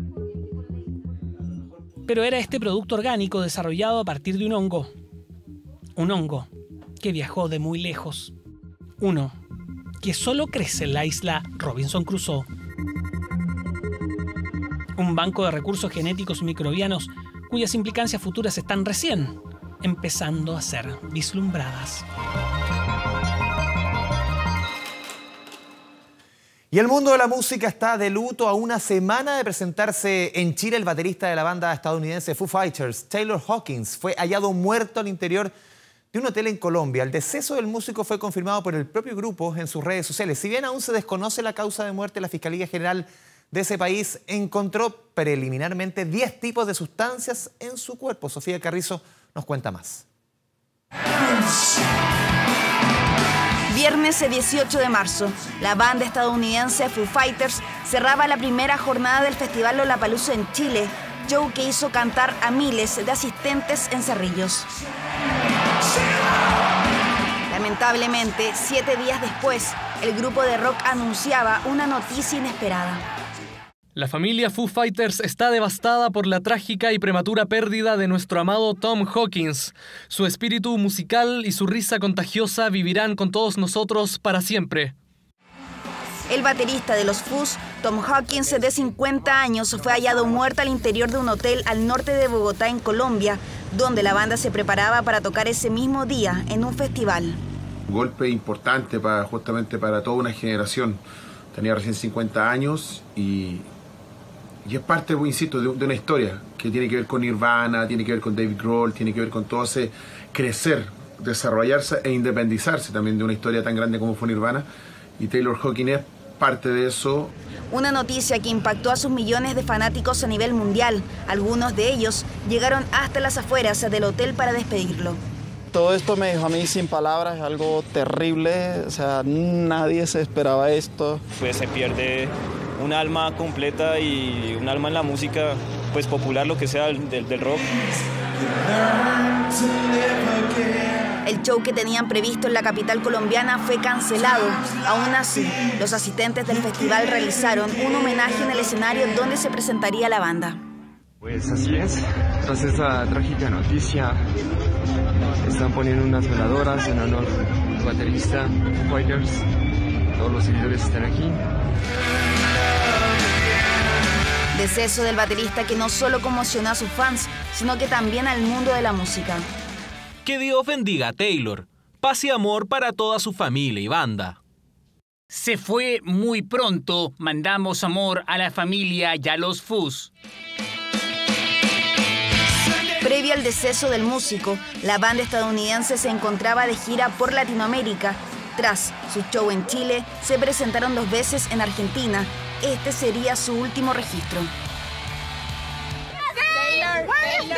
Pero era este producto orgánico desarrollado a partir de un hongo. Un hongo que viajó de muy lejos. Uno que solo crece en la isla Robinson Crusoe. Un banco de recursos genéticos microbianos cuyas implicancias futuras están recién empezando a ser vislumbradas. Y el mundo de la música está de luto a una semana de presentarse en Chile. El baterista de la banda estadounidense Foo Fighters, Taylor Hawkins, fue hallado muerto al interior de un hotel en Colombia. El deceso del músico fue confirmado por el propio grupo en sus redes sociales. Si bien aún se desconoce la causa de muerte, la Fiscalía General de ese país encontró preliminarmente diez tipos de sustancias en su cuerpo. Sofía Carrizo nos cuenta más. Viernes dieciocho de marzo, la banda estadounidense Foo Fighters cerraba la primera jornada del Festival Lollapalooza en Chile, show que hizo cantar a miles de asistentes en Cerrillos. Lamentablemente, siete días después, el grupo de rock anunciaba una noticia inesperada. La familia Foo Fighters está devastada por la trágica y prematura pérdida de nuestro amado Tom Hawkins. Su espíritu musical y su risa contagiosa vivirán con todos nosotros para siempre. El baterista de los Fuzz, Tom Hawkins, de cincuenta años, fue hallado muerto al interior de un hotel al norte de Bogotá, en Colombia, donde la banda se preparaba para tocar ese mismo día en un festival. Un golpe importante para, justamente para toda una generación. Tenía recién cincuenta años y, y es parte, insisto, de, de una historia que tiene que ver con Nirvana, tiene que ver con David Grohl, tiene que ver con todo ese crecer, desarrollarse e independizarse también de una historia tan grande como fue Nirvana. Y Taylor Hawkins es parte de eso. Una noticia que impactó a sus millones de fanáticos a nivel mundial. Algunos de ellos llegaron hasta las afueras del hotel para despedirlo. Todo esto me dejó a mí sin palabras, algo terrible, o sea, nadie se esperaba esto. Pues se pierde un alma completa y un alma en la música, pues popular, lo que sea del, del rock. El show que tenían previsto en la capital colombiana fue cancelado. Aún así, los asistentes del festival realizaron un homenaje en el escenario donde se presentaría la banda. Pues así es, tras esta trágica noticia, están poniendo unas veladoras en honor al baterista, Fighters, todos los seguidores están aquí. Deceso del baterista que no solo conmocionó a sus fans, sino que también al mundo de la música. Que Dios bendiga a Taylor. Paz y amor para toda su familia y banda. Se fue muy pronto. Mandamos amor a la familia y a los Fuzz. Previo al deceso del músico, la banda estadounidense se encontraba de gira por Latinoamérica. Tras su show en Chile, se presentaron dos veces en Argentina. Este sería su último registro. Taylor, Taylor.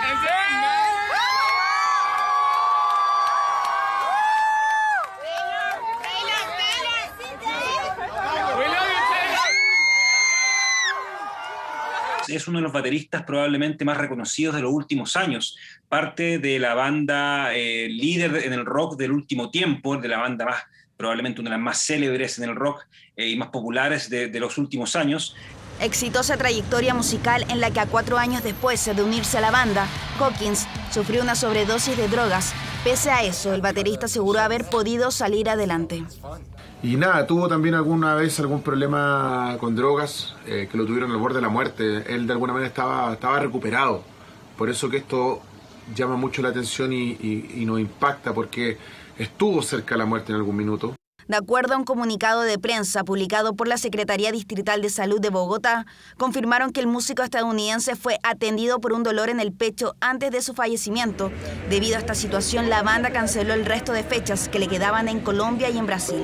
Es uno de los bateristas probablemente más reconocidos de los últimos años, parte de la banda eh, líder en el rock del último tiempo, de la banda más, probablemente una de las más célebres en el rock eh, y más populares de, de los últimos años. Exitosa trayectoria musical en la que a cuatro años después de unirse a la banda, Hawkins sufrió una sobredosis de drogas. Pese a eso, el baterista aseguró haber podido salir adelante. Y nada, tuvo también alguna vez algún problema con drogas, eh, que lo tuvieron al borde de la muerte. Él de alguna manera estaba, estaba recuperado. Por eso que esto llama mucho la atención y, y, y nos impacta, porque estuvo cerca de la muerte en algún minuto. De acuerdo a un comunicado de prensa publicado por la Secretaría Distrital de Salud de Bogotá, confirmaron que el músico estadounidense fue atendido por un dolor en el pecho antes de su fallecimiento. Debido a esta situación, la banda canceló el resto de fechas que le quedaban en Colombia y en Brasil.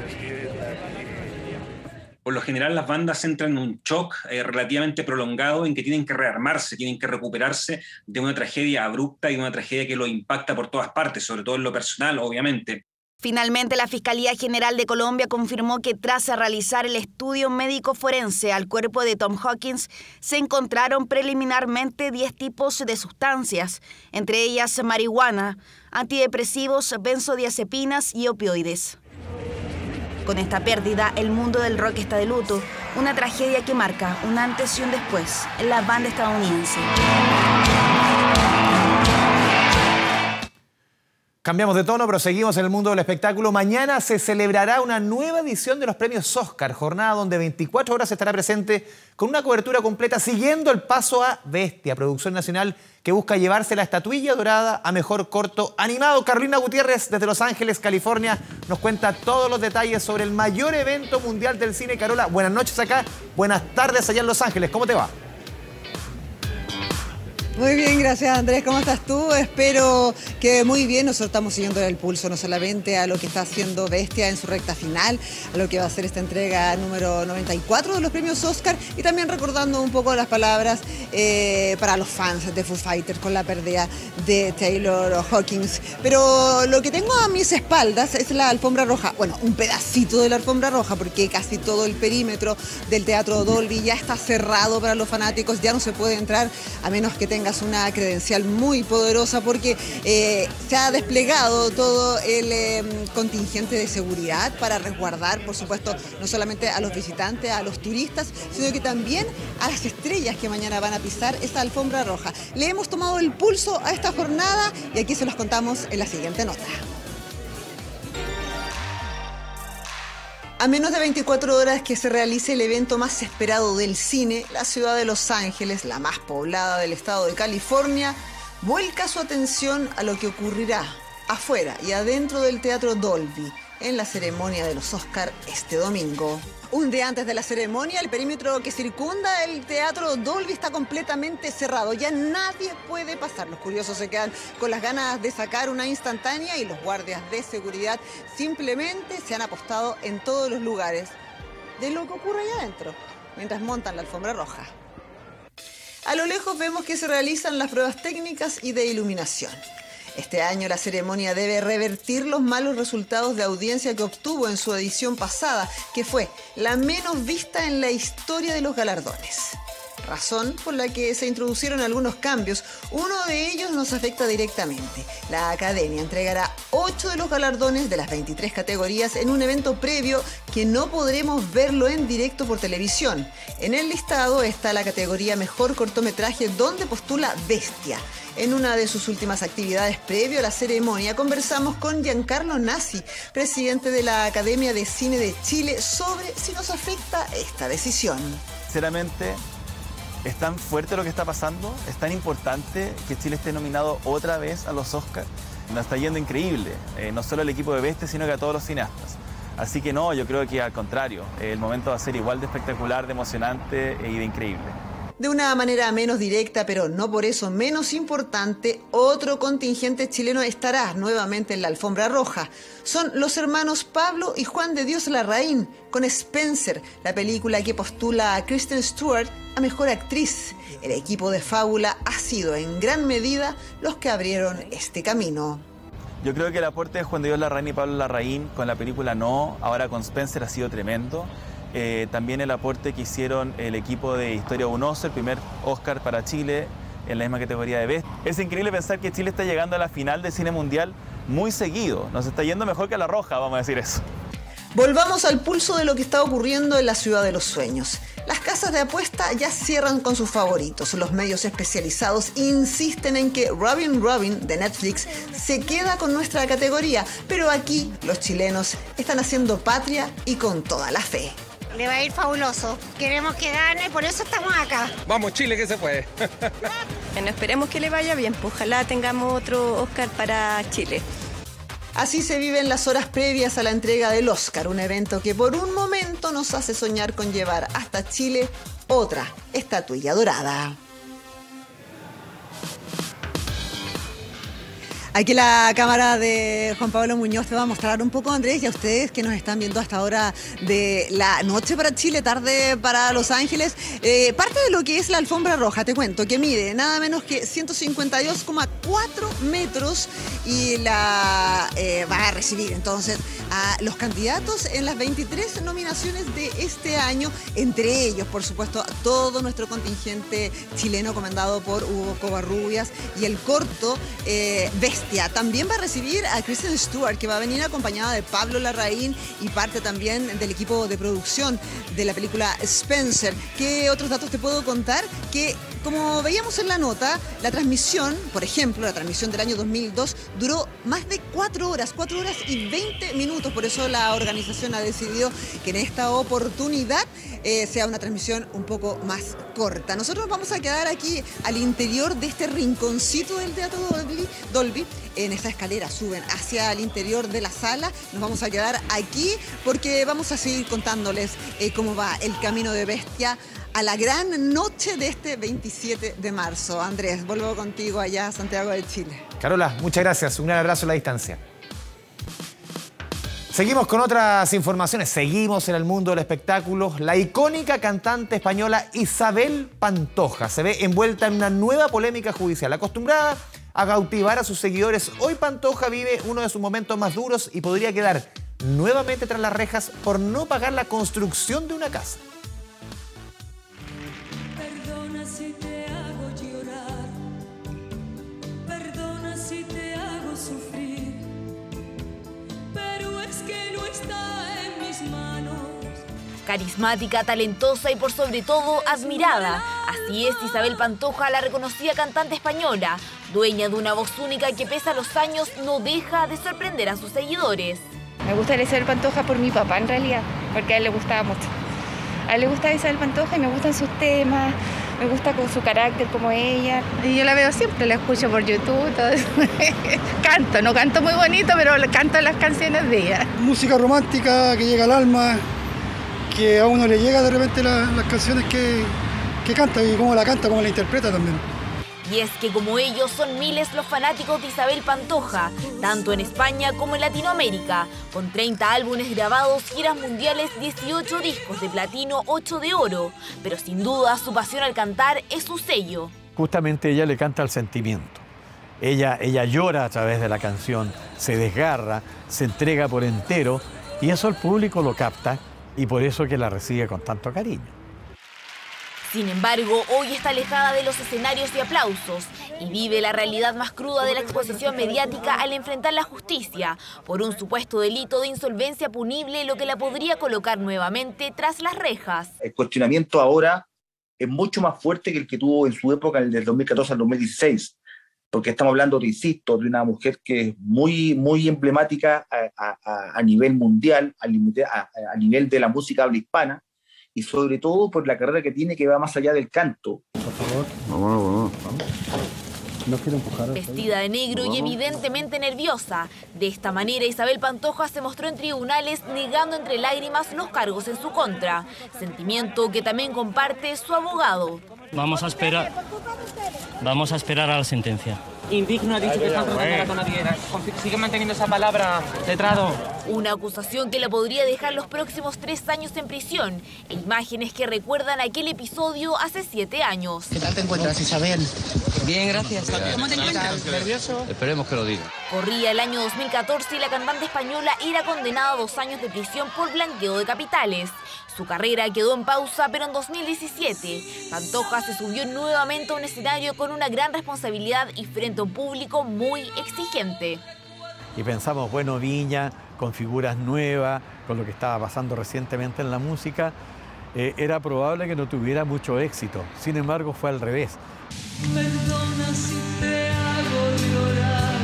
Por lo general, las bandas entran en un shock eh, relativamente prolongado en que tienen que rearmarse, tienen que recuperarse de una tragedia abrupta y una tragedia que lo impacta por todas partes, sobre todo en lo personal, obviamente. Finalmente, la Fiscalía General de Colombia confirmó que tras realizar el estudio médico forense al cuerpo de Tom Hawkins, se encontraron preliminarmente diez tipos de sustancias, entre ellas marihuana, antidepresivos, benzodiazepinas y opioides. Con esta pérdida, el mundo del rock está de luto, una tragedia que marca un antes y un después en la banda estadounidense. Cambiamos de tono, pero seguimos en el mundo del espectáculo. Mañana se celebrará una nueva edición de los premios Oscar, jornada donde veinticuatro horas estará presente con una cobertura completa siguiendo el paso a Bestia, producción nacional que busca llevarse la estatuilla dorada a mejor corto animado. Carolina Gutiérrez, desde Los Ángeles, California, nos cuenta todos los detalles sobre el mayor evento mundial del cine. Carola, buenas noches acá, buenas tardes allá en Los Ángeles. ¿Cómo te va? Muy bien, gracias Andrés. ¿Cómo estás tú? Espero que muy bien. Nosotros estamos siguiendo el pulso no solamente a lo que está haciendo Bestia en su recta final, a lo que va a ser esta entrega número noventa y cuatro de los premios Oscar, y también recordando un poco las palabras eh, para los fans de Foo Fighters con la pérdida de Taylor Hawkins. Pero lo que tengo a mis espaldas es la alfombra roja. Bueno, un pedacito de la alfombra roja, porque casi todo el perímetro del Teatro Dolby ya está cerrado para los fanáticos. Ya no se puede entrar a menos que tenga una credencial muy poderosa, porque eh, se ha desplegado todo el eh, contingente de seguridad para resguardar, por supuesto, no solamente a los visitantes, a los turistas, sino que también a las estrellas que mañana van a pisar esta alfombra roja. Le hemos tomado el pulso a esta jornada y aquí se los contamos en la siguiente nota. A menos de veinticuatro horas que se realice el evento más esperado del cine, la ciudad de Los Ángeles, la más poblada del estado de California, vuelca su atención a lo que ocurrirá afuera y adentro del Teatro Dolby en la ceremonia de los Oscar este domingo. Un día antes de la ceremonia, el perímetro que circunda el Teatro Dolby está completamente cerrado. Ya nadie puede pasar. Los curiosos se quedan con las ganas de sacar una instantánea y los guardias de seguridad simplemente se han apostado en todos los lugares de lo que ocurre allá adentro, mientras montan la alfombra roja. A lo lejos vemos que se realizan las pruebas técnicas y de iluminación. Este año la ceremonia debe revertir los malos resultados de audiencia que obtuvo en su edición pasada, que fue la menos vista en la historia de los galardones. Razón por la que se introducieron algunos cambios. Uno de ellos nos afecta directamente. La Academia entregará ocho de los galardones de las veintitrés categorías en un evento previo que no podremos verlo en directo por televisión. En el listado está la categoría Mejor Cortometraje, donde postula Bestia. En una de sus últimas actividades previo a la ceremonia conversamos con Giancarlo Nassi, presidente de la Academia de Cine de Chile, sobre si nos afecta esta decisión. Sinceramente, es tan fuerte lo que está pasando, es tan importante que Chile esté nominado otra vez a los Oscars. Nos está yendo increíble, eh, no solo al equipo de Bestia, sino que a todos los cineastas. Así que no, yo creo que al contrario, eh, el momento va a ser igual de espectacular, de emocionante eh, y de increíble. De una manera menos directa, pero no por eso menos importante, otro contingente chileno estará nuevamente en la alfombra roja. Son los hermanos Pablo y Juan de Dios Larraín, con Spencer, la película que postula a Kristen Stewart a Mejor Actriz. El equipo de Fábula ha sido en gran medida los que abrieron este camino. Yo creo que el aporte de Juan de Dios Larraín y Pablo Larraín con la película No, ahora con Spencer, ha sido tremendo. Eh, también el aporte que hicieron el equipo de Historia Unoso, el primer Oscar para Chile en la misma categoría de Best. Es increíble pensar que Chile está llegando a la final del cine mundial muy seguido. Nos está yendo mejor que a La Roja, vamos a decir eso. Volvamos al pulso de lo que está ocurriendo en la ciudad de los sueños. Las casas de apuesta ya cierran con sus favoritos. Los medios especializados insisten en que Robin Robin de Netflix se queda con nuestra categoría, pero aquí los chilenos están haciendo patria y con toda la fe. Le va a ir fabuloso. Queremos que gane, por eso estamos acá. Vamos, Chile, que se puede. Bueno, esperemos que le vaya bien. Ojalá tengamos otro Oscar para Chile. Así se viven las horas previas a la entrega del Oscar, un evento que por un momento nos hace soñar con llevar hasta Chile otra estatuilla dorada. Aquí la cámara de Juan Pablo Muñoz te va a mostrar un poco, Andrés, y a ustedes que nos están viendo hasta ahora de la noche para Chile, tarde para Los Ángeles. Eh, parte de lo que es la alfombra roja, te cuento, que mide nada menos que ciento cincuenta y dos coma cuatro metros y la eh, va a recibir entonces a los candidatos en las veintitrés nominaciones de este año, entre ellos, por supuesto, todo nuestro contingente chileno comandado por Hugo Covarrubias y el corto eh, Bestia. También va a recibir a Kristen Stewart, que va a venir acompañada de Pablo Larraín y parte también del equipo de producción de la película Spencer. ¿Qué otros datos te puedo contar? Que, como veíamos en la nota, la transmisión, por ejemplo, la transmisión del año dos mil dos duró más de cuatro horas, cuatro horas y veinte minutos. Por eso la organización ha decidido que en esta oportunidad eh, sea una transmisión un poco más corta. Nosotros vamos a quedar aquí al interior de este rinconcito del Teatro Dolby, Dolby. En esa escalera suben hacia el interior de la sala. Nos vamos a quedar aquí porque vamos a seguir contándoles eh, cómo va el camino de Bestia a la gran noche de este veintisiete de marzo. Andrés, vuelvo contigo allá a Santiago de Chile. Carola, muchas gracias. Un gran abrazo a la distancia. Seguimos con otras informaciones. Seguimos en el mundo del espectáculo. La icónica cantante española Isabel Pantoja se ve envuelta en una nueva polémica judicial. Acostumbrada a cautivar a sus seguidores, hoy Pantoja vive uno de sus momentos más duros y podría quedar nuevamente tras las rejas por no pagar la construcción de una casa. Perdona si te hago llorar, perdona si te hago sufrir, pero es que no está en mis manos. Carismática, talentosa y por sobre todo admirada. Así es Isabel Pantoja, la reconocida cantante española, dueña de una voz única que pese a los años no deja de sorprender a sus seguidores. Me gusta Isabel Pantoja por mi papá en realidad, porque a él le gustaba mucho. A él le gusta Isabel Pantoja y me gustan sus temas, me gusta con su carácter como ella. Y yo la veo siempre, la escucho por YouTube, todo eso. Canto, no canto muy bonito, pero canto las canciones de ella. Música romántica que llega al alma, que a uno le llega de repente la, las canciones que, que canta y cómo la canta, cómo la interpreta también. Y es que como ellos son miles los fanáticos de Isabel Pantoja, tanto en España como en Latinoamérica, con treinta álbumes grabados, giras mundiales, dieciocho discos de platino, ocho de oro. Pero sin duda su pasión al cantar es su sello. Justamente ella le canta al sentimiento. Ella, ella llora a través de la canción, se desgarra, se entrega por entero y eso el público lo capta y por eso que la recibe con tanto cariño. Sin embargo, hoy está alejada de los escenarios y aplausos y vive la realidad más cruda de la exposición mediática al enfrentar la justicia por un supuesto delito de insolvencia punible, lo que la podría colocar nuevamente tras las rejas. El cuestionamiento ahora es mucho más fuerte que el que tuvo en su época, el del dos mil catorce al dos mil dieciséis, porque estamos hablando, te insisto, de una mujer que es muy, muy emblemática a, a, a nivel mundial, a, a, a nivel de la música habla hispana, y sobre todo por la carrera que tiene que va más allá del canto. Por favor, vamos, vamos, vamos. No quiero empujar. Vestida de negro y evidentemente nerviosa. De esta manera Isabel Pantoja se mostró en tribunales negando entre lágrimas los cargos en su contra. Sentimiento que también comparte su abogado. Vamos a esperar. Vamos a esperar a la sentencia. Indigno ha dicho que está tratando la tonadera. Sigue manteniendo esa palabra, letrado. Una acusación que la podría dejar los próximos tres años en prisión. E imágenes que recuerdan aquel episodio hace siete años. ¿Qué tal te encuentras, Isabel? Bien, gracias. ¿Cómo te encuentras? ¿Nervioso? Esperemos que lo diga. Corría el año dos mil catorce y la cantante española era condenada a dos años de prisión por blanqueo de capitales. Su carrera quedó en pausa, pero en dos mil diecisiete, Pantoja se subió nuevamente a un escenario con una gran responsabilidad y frente a un público muy exigente. Y pensamos, bueno, Viña, con figuras nuevas, con lo que estaba pasando recientemente en la música, eh, era probable que no tuviera mucho éxito. Sin embargo, fue al revés. Perdona si te hago llorar.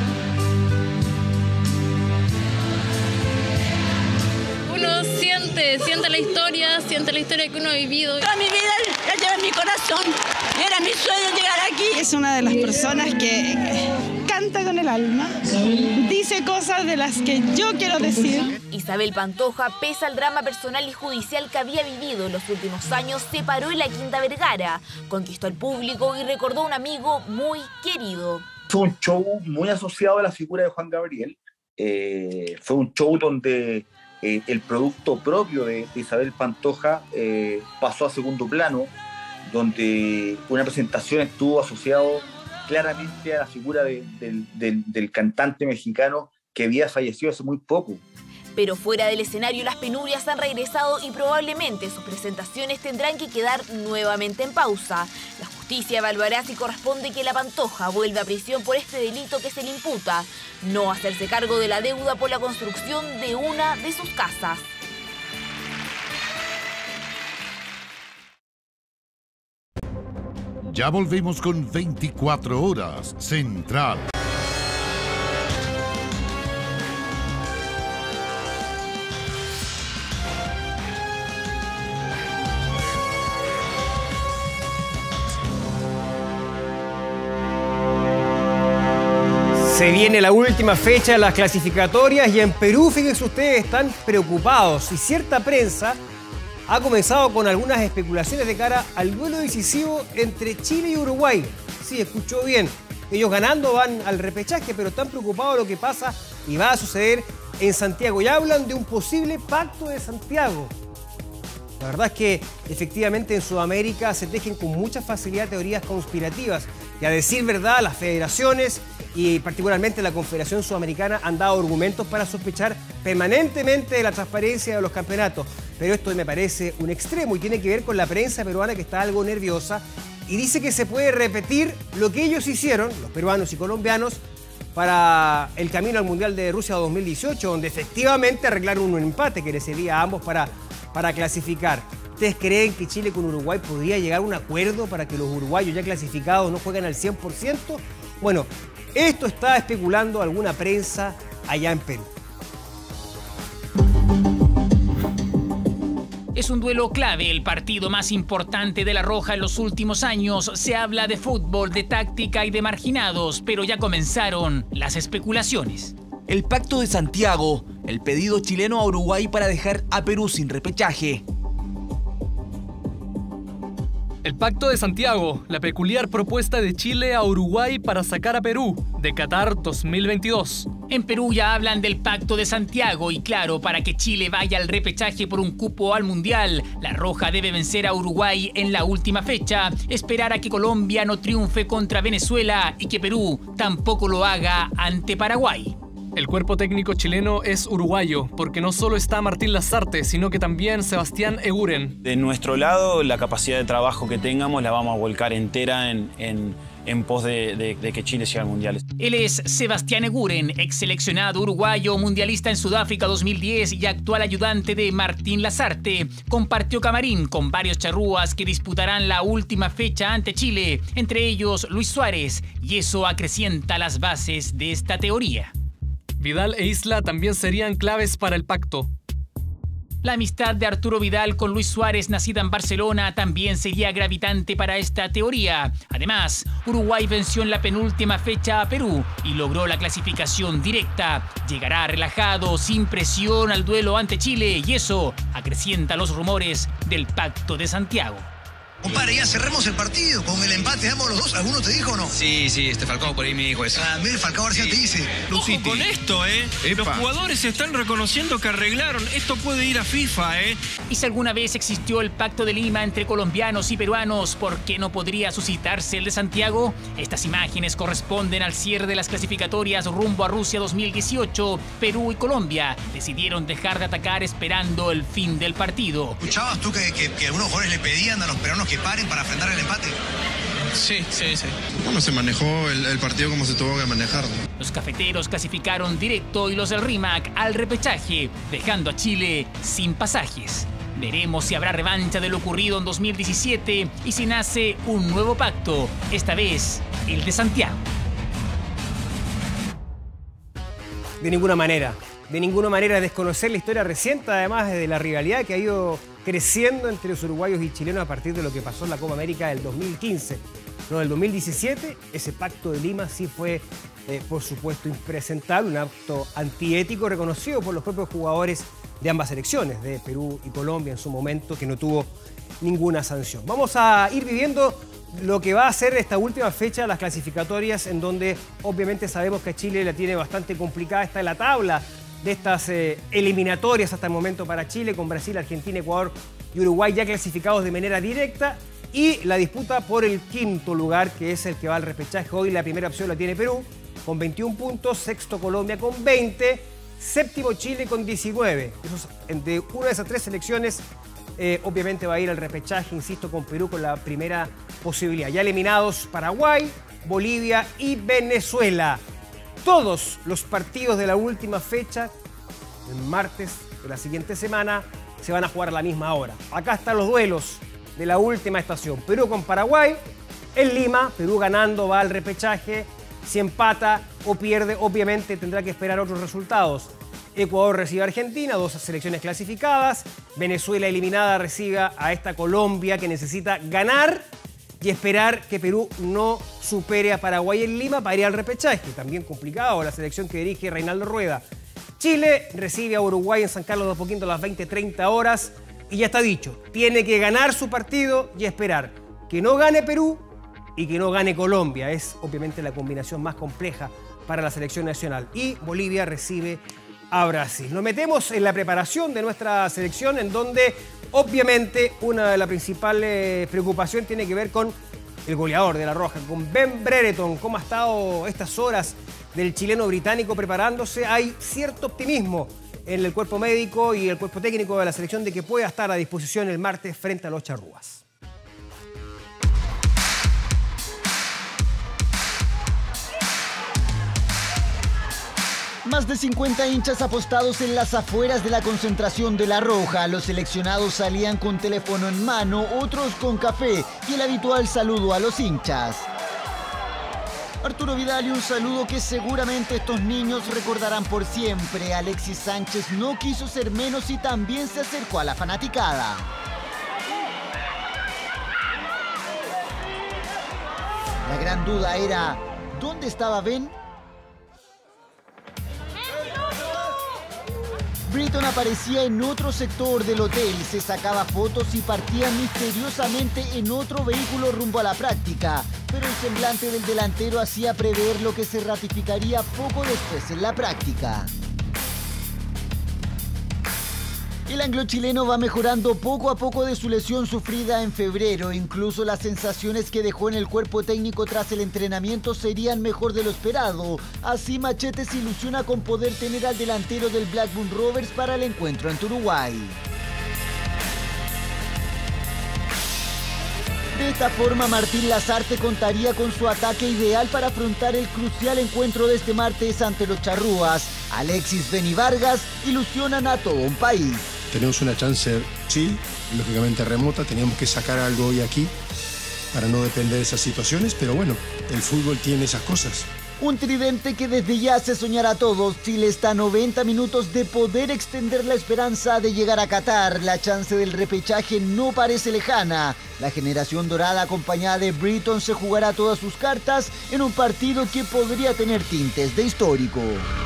Uno siente, siente la historia, siente la historia que uno ha vivido. Toda mi vida la llevo en mi corazón. Era mi sueño llegar aquí. Es una de las personas que canta con el alma, dice cosas de las que yo quiero decir. Isabel Pantoja, pese al drama personal y judicial que había vivido en los últimos años, se paró en la Quinta Vergara, conquistó al público y recordó a un amigo muy querido. Fue un show muy asociado a la figura de Juan Gabriel. Eh, fue un show donde eh, el producto propio de, de Isabel Pantoja eh, pasó a segundo plano, donde una presentación estuvo asociado claramente a la figura de, de, de, del cantante mexicano que había fallecido hace muy poco. Pero fuera del escenario las penurias han regresado y probablemente sus presentaciones tendrán que quedar nuevamente en pausa. La justicia evaluará si corresponde que la Pantoja vuelva a prisión por este delito que se le imputa, no hacerse cargo de la deuda por la construcción de una de sus casas. Ya volvemos con veinticuatro horas Central. Se viene la última fecha de las clasificatorias y en Perú, fíjense ustedes, están preocupados y cierta prensa ha comenzado con algunas especulaciones de cara al duelo decisivo entre Chile y Uruguay. Sí, escuchó bien. Ellos ganando van al repechaje, pero están preocupados de lo que pasa y va a suceder en Santiago. Y hablan de un posible pacto de Santiago. La verdad es que efectivamente en Sudamérica se tejen con mucha facilidad teorías conspirativas. Y a decir verdad, las federaciones y particularmente la Confederación Sudamericana han dado argumentos para sospechar permanentemente de la transparencia de los campeonatos. Pero esto me parece un extremo y tiene que ver con la prensa peruana que está algo nerviosa y dice que se puede repetir lo que ellos hicieron, los peruanos y colombianos, para el camino al Mundial de Rusia dos mil dieciocho, donde efectivamente arreglaron un empate que les servía a ambos para, para clasificar. ¿Ustedes creen que Chile con Uruguay podría llegar a un acuerdo para que los uruguayos ya clasificados no jueguen al cien por ciento? Bueno, esto está especulando alguna prensa allá en Perú. Es un duelo clave, el partido más importante de La Roja en los últimos años. Se habla de fútbol, de táctica y de marginados, pero ya comenzaron las especulaciones. El Pacto de Santiago, el pedido chileno a Uruguay para dejar a Perú sin repechaje. El Pacto de Santiago, la peculiar propuesta de Chile a Uruguay para sacar a Perú de Qatar dos mil veintidós. En Perú ya hablan del Pacto de Santiago y claro, para que Chile vaya al repechaje por un cupo al Mundial, La Roja debe vencer a Uruguay en la última fecha, esperar a que Colombia no triunfe contra Venezuela y que Perú tampoco lo haga ante Paraguay. El cuerpo técnico chileno es uruguayo, porque no solo está Martín Lasarte, sino que también Sebastián Eguren. De nuestro lado, la capacidad de trabajo que tengamos la vamos a volcar entera en, en, en pos de, de, de que Chile sea al Mundial. Él es Sebastián Eguren, ex seleccionado uruguayo, mundialista en Sudáfrica dos mil diez y actual ayudante de Martín Lasarte. Compartió camarín con varios charrúas que disputarán la última fecha ante Chile, entre ellos Luis Suárez, y eso acrecienta las bases de esta teoría. Vidal e Isla también serían claves para el pacto. La amistad de Arturo Vidal con Luis Suárez, nacida en Barcelona, también sería gravitante para esta teoría. Además, Uruguay venció en la penúltima fecha a Perú y logró la clasificación directa. Llegará relajado, sin presión al duelo ante Chile y eso acrecienta los rumores del Pacto de Santiago. Compadre, ya cerremos el partido. Con el empate damos los dos. ¿Alguno te dijo o no? Sí, sí, este Falcao por ahí me dijo eso. Ah, mira, Falcao García sí. te dice. Ojo con esto, ¿eh? Epa. Los jugadores están reconociendo que arreglaron. Esto puede ir a FIFA, ¿eh? Y si alguna vez existió el Pacto de Lima entre colombianos y peruanos, ¿por qué no podría suscitarse el de Santiago? Estas imágenes corresponden al cierre de las clasificatorias rumbo a Rusia dos mil dieciocho. Perú y Colombia decidieron dejar de atacar esperando el fin del partido. ¿Escuchabas tú que, que, que algunos jugadores le pedían a los peruanos que paren para frenar el empate? Sí, sí, sí. Bueno, se manejó el, el partido como se tuvo que manejar, ¿no? Los cafeteros clasificaron directo y los del RIMAC al repechaje, dejando a Chile sin pasajes. Veremos si habrá revancha de lo ocurrido en dos mil diecisiete y si nace un nuevo pacto, esta vez el de Santiago. De ninguna manera, de ninguna manera desconocer la historia reciente, además de la rivalidad que ha ido creciendo entre los uruguayos y chilenos a partir de lo que pasó en la Copa América del dos mil quince. No, del dos mil diecisiete, ese Pacto de Lima sí fue, eh, por supuesto, impresentable, un acto antiético reconocido por los propios jugadores de ambas selecciones, de Perú y Colombia en su momento, que no tuvo ninguna sanción. Vamos a ir viviendo lo que va a ser esta última fecha, las clasificatorias, en donde obviamente sabemos que Chile la tiene bastante complicada. Está en la tabla de estas eh, eliminatorias hasta el momento para Chile, con Brasil, Argentina, Ecuador y Uruguay ya clasificados de manera directa, y la disputa por el quinto lugar, que es el que va al repechaje. Hoy la primera opción la tiene Perú con veintiún puntos, sexto Colombia con veinte, séptimo Chile con diecinueve. Eso es, entre una de esas tres selecciones eh, obviamente va a ir al repechaje, insisto, con Perú con la primera posibilidad. Ya eliminados Paraguay, Bolivia y Venezuela. Todos los partidos de la última fecha, el martes de la siguiente semana, se van a jugar a la misma hora. Acá están los duelos de la última estación. Perú con Paraguay, en Lima, Perú ganando va al repechaje. Si empata o pierde, obviamente tendrá que esperar otros resultados. Ecuador recibe a Argentina, dos selecciones clasificadas. Venezuela eliminada recibe a esta Colombia que necesita ganar y esperar que Perú no supere a Paraguay en Lima para ir al repechaje. También complicado la selección que dirige Reinaldo Rueda. Chile recibe a Uruguay en San Carlos de Apoquindo a las veinte treinta horas. Y ya está dicho, tiene que ganar su partido y esperar que no gane Perú y que no gane Colombia. Es obviamente la combinación más compleja para la selección nacional. Y Bolivia recibe a Brasil. Nos metemos en la preparación de nuestra selección, en donde obviamente una de las principales preocupaciones tiene que ver con el goleador de La Roja, con Ben Brereton. ¿Cómo ha estado estas horas del chileno británico preparándose? Hay cierto optimismo en el cuerpo médico y el cuerpo técnico de la selección de que pueda estar a disposición el martes frente a los charrúas. Más de cincuenta hinchas apostados en las afueras de la concentración de La Roja. Los seleccionados salían con teléfono en mano, otros con café y el habitual saludo a los hinchas. Arturo Vidal y un saludo que seguramente estos niños recordarán por siempre. Alexis Sánchez no quiso ser menos y también se acercó a la fanaticada. La gran duda era, ¿dónde estaba Ben? Britton aparecía en otro sector del hotel, se sacaba fotos y partía misteriosamente en otro vehículo rumbo a la práctica, pero el semblante del delantero hacía prever lo que se ratificaría poco después en la práctica. El anglo-chileno va mejorando poco a poco de su lesión sufrida en febrero. Incluso las sensaciones que dejó en el cuerpo técnico tras el entrenamiento serían mejor de lo esperado. Así Machete se ilusiona con poder tener al delantero del Blackburn Rovers para el encuentro ante Uruguay. De esta forma, Martín Lazarte contaría con su ataque ideal para afrontar el crucial encuentro de este martes ante los charrúas. Alexis, Ben y Vargas ilusionan a todo un país. Tenemos una chance, sí, lógicamente remota, teníamos que sacar algo hoy aquí para no depender de esas situaciones, pero bueno, el fútbol tiene esas cosas. Un tridente que desde ya hace soñar a todos. Chile está a noventa minutos de poder extender la esperanza de llegar a Qatar. La chance del repechaje no parece lejana. La generación dorada acompañada de Britton se jugará todas sus cartas en un partido que podría tener tintes de histórico.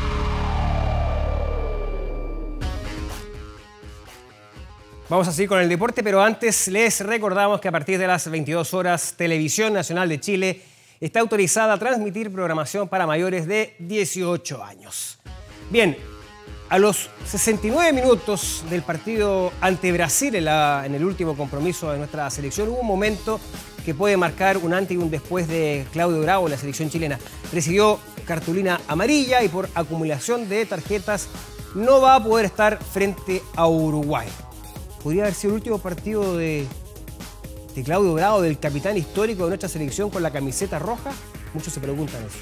Vamos a seguir con el deporte, pero antes les recordamos que a partir de las veintidós horas, Televisión Nacional de Chile está autorizada a transmitir programación para mayores de dieciocho años. Bien, a los sesenta y nueve minutos del partido ante Brasil en, la, en el último compromiso de nuestra selección, hubo un momento que puede marcar un antes y un después de Claudio Bravo en la selección chilena. Recibió cartulina amarilla y por acumulación de tarjetas no va a poder estar frente a Uruguay. Podría haber sido el último partido de, de Claudio Bravo, del capitán histórico de nuestra selección con la camiseta roja. Muchos se preguntan eso.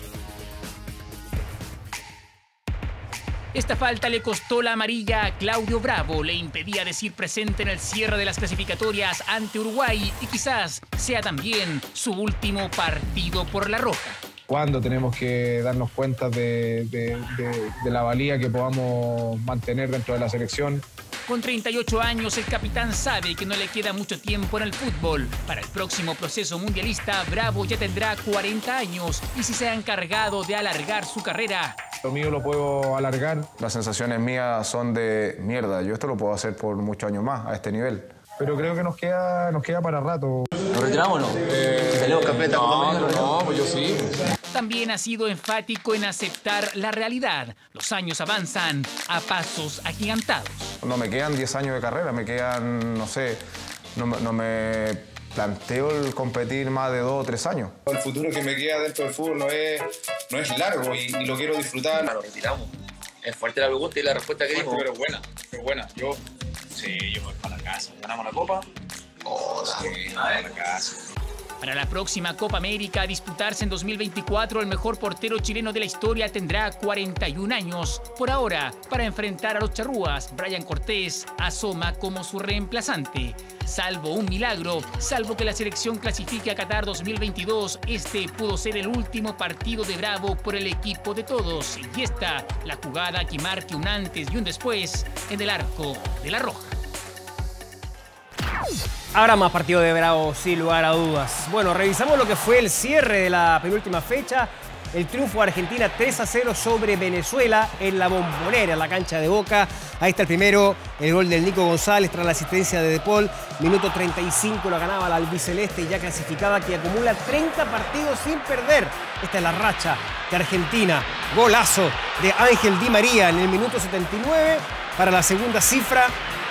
Esta falta le costó la amarilla a Claudio Bravo, le impedía decir presente en el cierre de las clasificatorias ante Uruguay y quizás sea también su último partido por la roja. ¿Cuándo tenemos que darnos cuenta de, de, de, de la valía que podamos mantener dentro de la selección? Con treinta y ocho años, el capitán sabe que no le queda mucho tiempo en el fútbol. Para el próximo proceso mundialista, Bravo ya tendrá cuarenta años y si se ha encargado de alargar su carrera. Lo mío lo puedo alargar. Las sensaciones mías son de mierda. Yo esto lo puedo hacer por muchos años más, a este nivel. Pero creo que nos queda, nos queda para rato. ¿Nos retiramos o no? Eh, ¿Salimos campeones? No, no, no, pues yo sí. También ha sido enfático en aceptar la realidad. Los años avanzan a pasos agigantados. No me quedan diez años de carrera, me quedan, no sé, no, no me planteo el competir más de dos o tres años. El futuro que me queda dentro del fútbol no es, no es largo y, y lo quiero disfrutar. Nos retiramos. Es fuerte la pregunta y la respuesta que dimos. Pero es buena, es buena. Yo, sí, yo voy para la casa. ¿Ganamos la copa? Oh, sí, para la casa. Para la próxima Copa América a disputarse en dos mil veinticuatro, el mejor portero chileno de la historia tendrá cuarenta y un años. Por ahora, para enfrentar a los charrúas, Brian Cortés asoma como su reemplazante. Salvo un milagro, salvo que la selección clasifique a Qatar dos mil veintidós, este pudo ser el último partido de Bravo por el equipo de todos. Y esta, la jugada que marque un antes y un después en el arco de la Roja. Habrá más partido de Bravo, sin lugar a dudas. Bueno, revisamos lo que fue el cierre de la penúltima fecha. El triunfo de Argentina tres a cero sobre Venezuela en la Bombonera, en la cancha de Boca. Ahí está el primero, el gol del Nico González tras la asistencia de De Paul. Minuto treinta y cinco lo ganaba la albiceleste, ya clasificada, que acumula treinta partidos sin perder. Esta es la racha de Argentina. Golazo de Ángel Di María en el minuto setenta y nueve para la segunda cifra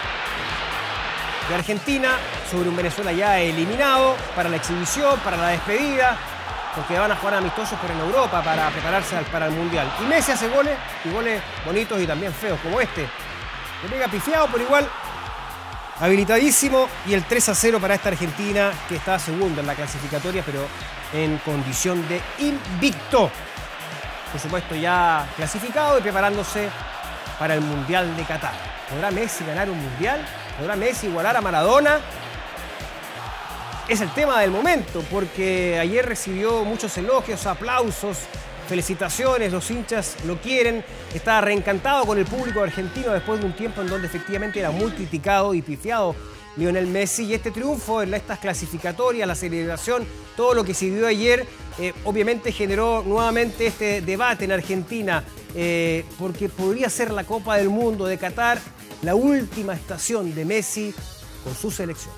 de Argentina sobre un Venezuela ya eliminado, para la exhibición, para la despedida, porque van a jugar amistosos por en Europa para prepararse para el Mundial. Y Messi hace goles, y goles bonitos y también feos, como este. Le pega pifiado, pero igual habilitadísimo, y el tres a cero para esta Argentina, que está segunda en la clasificatoria, pero en condición de invicto. Por supuesto, ya clasificado y preparándose para el Mundial de Qatar. ¿Podrá Messi ganar un Mundial? ¿Podrá Messi igualar a Maradona? es el tema del momento, porque ayer recibió muchos elogios, aplausos, felicitaciones, los hinchas lo quieren, está reencantado con el público argentino después de un tiempo en donde efectivamente era muy criticado y pifiado Lionel Messi, y este triunfo en estas clasificatorias, la celebración, todo lo que se vio ayer, eh, obviamente generó nuevamente este debate en Argentina, eh, porque podría ser la Copa del Mundo de Qatar la última estación de Messi con su selección.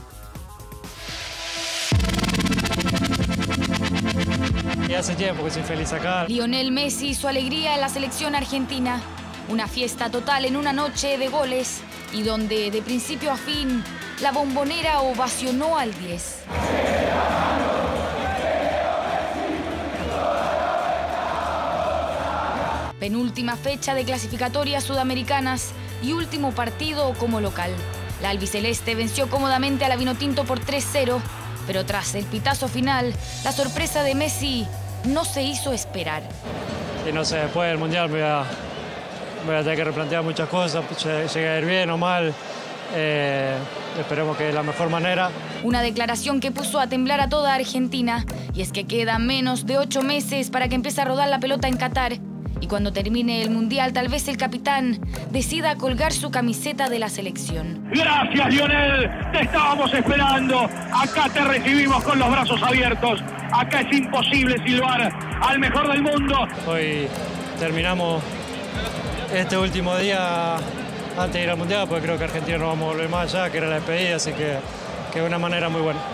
Y hace tiempo que soy feliz acá. Lionel Messi y su alegría en la selección argentina. Una fiesta total en una noche de goles y donde de principio a fin la bombonera ovacionó al diez. Penúltima fecha de clasificatorias sudamericanas y último partido como local. La albiceleste venció cómodamente a la Vinotinto por tres cero, pero tras el pitazo final, la sorpresa de Messi no se hizo esperar. Y no sé, después del Mundial me voy a, voy a tener que replantear muchas cosas, llegué a ir bien o mal, eh, esperemos que de la mejor manera. Una declaración que puso a temblar a toda Argentina, y es que quedan menos de ocho meses para que empiece a rodar la pelota en Qatar. Y cuando termine el Mundial, tal vez el capitán decida colgar su camiseta de la selección. Gracias, Lionel. Te estábamos esperando. Acá te recibimos con los brazos abiertos. Acá es imposible silbar al mejor del mundo. Hoy terminamos este último día antes de ir al Mundial, porque creo que Argentina no vamos a volver más allá, que era la despedida, así que, que de una manera muy buena.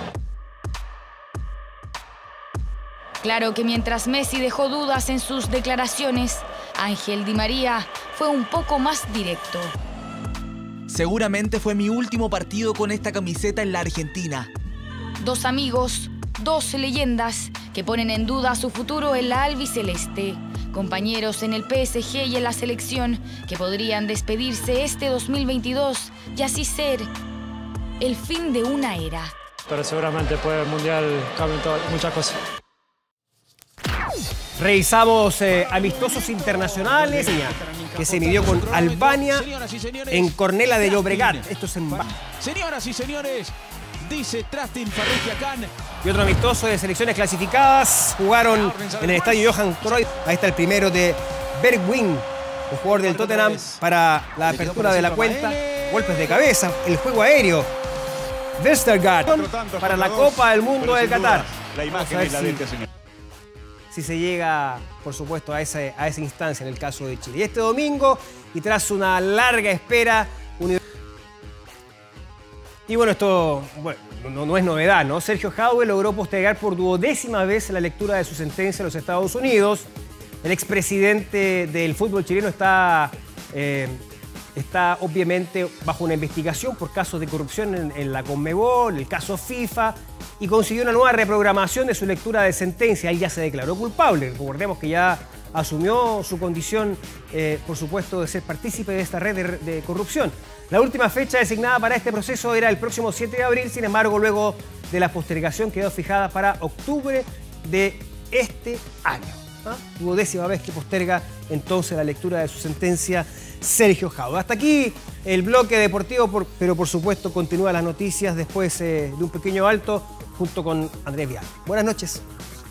Claro que mientras Messi dejó dudas en sus declaraciones, Ángel Di María fue un poco más directo. Seguramente fue mi último partido con esta camiseta en la Argentina. Dos amigos, dos leyendas que ponen en duda su futuro en la albiceleste. Compañeros en el P S G y en la selección que podrían despedirse este dos mil veintidós y así ser el fin de una era. Pero seguramente después del Mundial cambian muchas cosas. Revisamos eh, amistosos internacionales que se midió con Albania en Cornella de Llobregat. Esto es en Ba. Señoras y señores, dice Trastin Farrugia-Khan. Y otro amistoso de selecciones clasificadas. Jugaron en el estadio Johan Cruyff. Ahí está el primero de Bergwijn, el jugador del Tottenham, para la apertura de la cuenta. Golpes de cabeza, el juego aéreo. Vestergaard para la Copa del Mundo del Qatar. La imagen es la de este señor. Si se llega, por supuesto, a esa, a esa instancia en el caso de Chile. Y este domingo, y tras una larga espera... Y bueno, esto bueno, no, no es novedad, ¿no? Sergio Jadue logró postergar por duodécima vez la lectura de su sentencia en los Estados Unidos. El expresidente del fútbol chileno está, eh, está obviamente bajo una investigación por casos de corrupción en, en la Conmebol, el caso FIFA, y consiguió una nueva reprogramación de su lectura de sentencia. Él ya se declaró culpable. Recordemos que ya asumió su condición, eh, por supuesto, de ser partícipe de esta red de, de corrupción. La última fecha designada para este proceso era el próximo siete de abril, sin embargo, luego de la postergación quedó fijada para octubre de este año. ¿Ah? Duodécima vez que posterga entonces la lectura de su sentencia Sergio Jadue. Hasta aquí el bloque deportivo, por, pero por supuesto continúa las noticias después eh, de un pequeño alto junto con Andrés Vial. Buenas noches.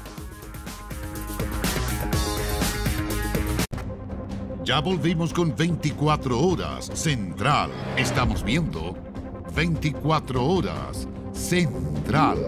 Ya volvimos con veinticuatro horas Central. Estamos viendo veinticuatro horas Central.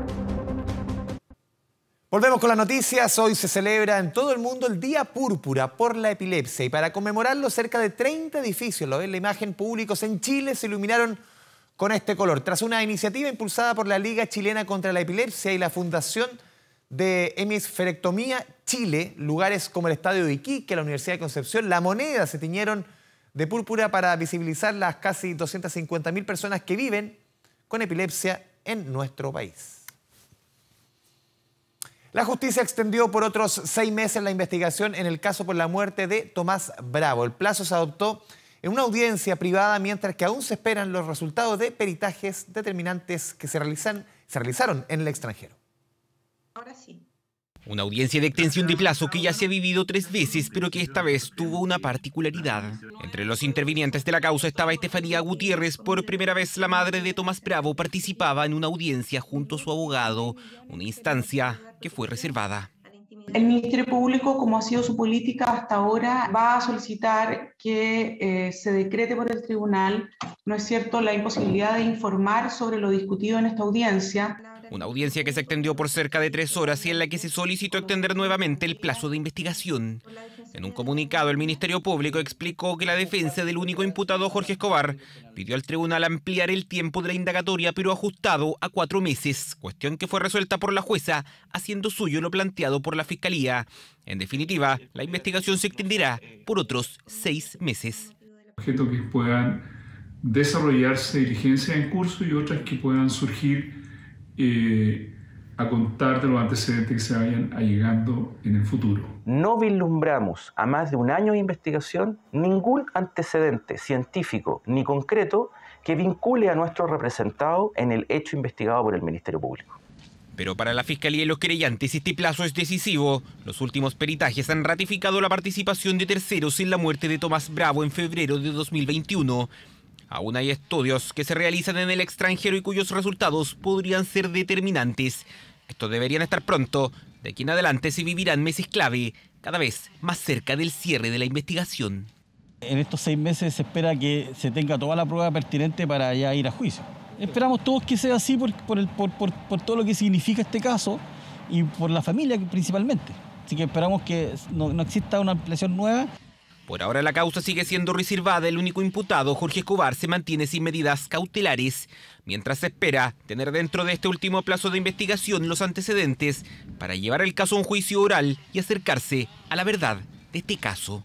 Volvemos con las noticias. Hoy se celebra en todo el mundo el Día Púrpura por la Epilepsia. Y para conmemorarlo, cerca de treinta edificios, lo ven en la imagen, públicos en Chile se iluminaron con este color. Tras una iniciativa impulsada por la Liga Chilena contra la Epilepsia y la Fundación de Hemisferectomía Chile, lugares como el Estadio de Iquique, la Universidad de Concepción, La Moneda, se tiñeron de púrpura para visibilizar las casi doscientas cincuenta mil personas que viven con epilepsia en nuestro país. La justicia extendió por otros seis meses la investigación en el caso por la muerte de Tomás Bravo. El plazo se adoptó en una audiencia privada, mientras que aún se esperan los resultados de peritajes determinantes que se, realizan, se realizaron en el extranjero. Ahora sí. Una audiencia de extensión de plazo que ya se ha vivido tres veces, pero que esta vez tuvo una particularidad. Entre los intervinientes de la causa estaba Estefanía Gutiérrez. Por primera vez, la madre de Tomás Bravo participaba en una audiencia junto a su abogado, una instancia que fue reservada. El Ministerio Público, como ha sido su política hasta ahora, va a solicitar que eh, se decrete por el tribunal, ¿no es cierto?, la imposibilidad de informar sobre lo discutido en esta audiencia. Una audiencia que se extendió por cerca de tres horas y en la que se solicitó extender nuevamente el plazo de investigación. En un comunicado, el Ministerio Público explicó que la defensa del único imputado, Jorge Escobar, pidió al tribunal ampliar el tiempo de la indagatoria, pero ajustado a cuatro meses, cuestión que fue resuelta por la jueza, haciendo suyo lo planteado por la Fiscalía. En definitiva, la investigación se extenderá por otros seis meses. Objeto que puedan desarrollarse diligencias en curso y otras que puedan surgir Eh, a contar de los antecedentes que se vayan allegando en el futuro. No vislumbramos a más de un año de investigación ningún antecedente científico ni concreto que vincule a nuestro representado en el hecho investigado por el Ministerio Público. Pero para la Fiscalía y los querellantes este plazo es decisivo. Los últimos peritajes han ratificado la participación de terceros en la muerte de Tomás Bravo en febrero de dos mil veintiuno. Aún hay estudios que se realizan en el extranjero y cuyos resultados podrían ser determinantes. Estos deberían estar pronto. De aquí en adelante se vivirán meses clave, cada vez más cerca del cierre de la investigación. En estos seis meses se espera que se tenga toda la prueba pertinente para ya ir a juicio. Esperamos todos que sea así por, por, el, por, por, por todo lo que significa este caso y por la familia principalmente. Así que esperamos que no, no exista una ampliación nueva. Por ahora la causa sigue siendo reservada. El único imputado, Jorge Escobar, se mantiene sin medidas cautelares, mientras se espera tener dentro de este último plazo de investigación los antecedentes para llevar el caso a un juicio oral y acercarse a la verdad de este caso.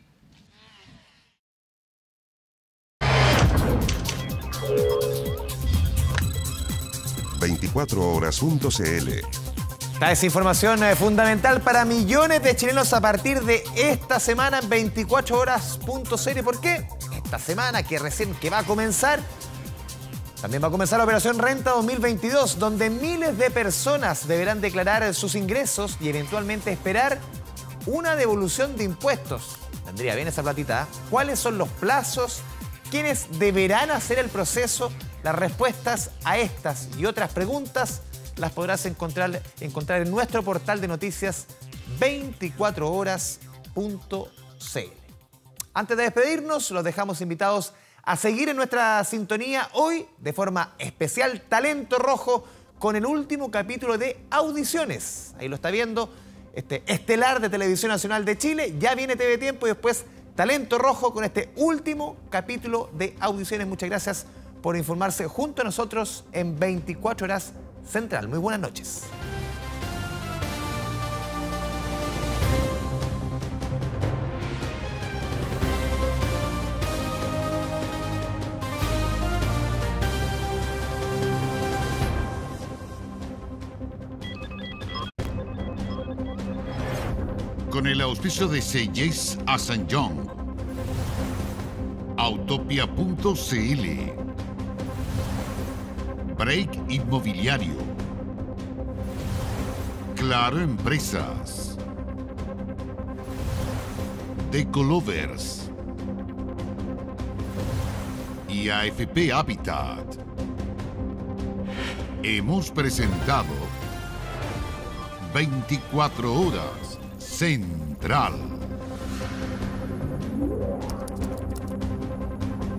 veinticuatro horas punto c l. Esta es información fundamental para millones de chilenos a partir de esta semana en veinticuatro horas punto c l. ¿Por qué? Esta semana que recién que va a comenzar, también va a comenzar la Operación Renta dos mil veintidós, donde miles de personas deberán declarar sus ingresos y eventualmente esperar una devolución de impuestos. Tendría bien esa platita, ¿eh? ¿Cuáles son los plazos? ¿Quiénes deberán hacer el proceso? Las respuestas a estas y otras preguntas las podrás encontrar, encontrar en nuestro portal de noticias veinticuatro horas punto c l. Antes de despedirnos, los dejamos invitados a seguir en nuestra sintonía hoy, de forma especial, Talento Rojo, con el último capítulo de Audiciones. Ahí lo está viendo, este estelar de Televisión Nacional de Chile. Ya viene T V Tiempo y después Talento Rojo con este último capítulo de Audiciones. Muchas gracias por informarse junto a nosotros en veinticuatro horas Central. Muy buenas noches. Con el auspicio de Seyes a San John, Autopia punto c l, Break Inmobiliario, Claro Empresas, Decolovers y A F P Habitat. Hemos presentado veinticuatro horas Central.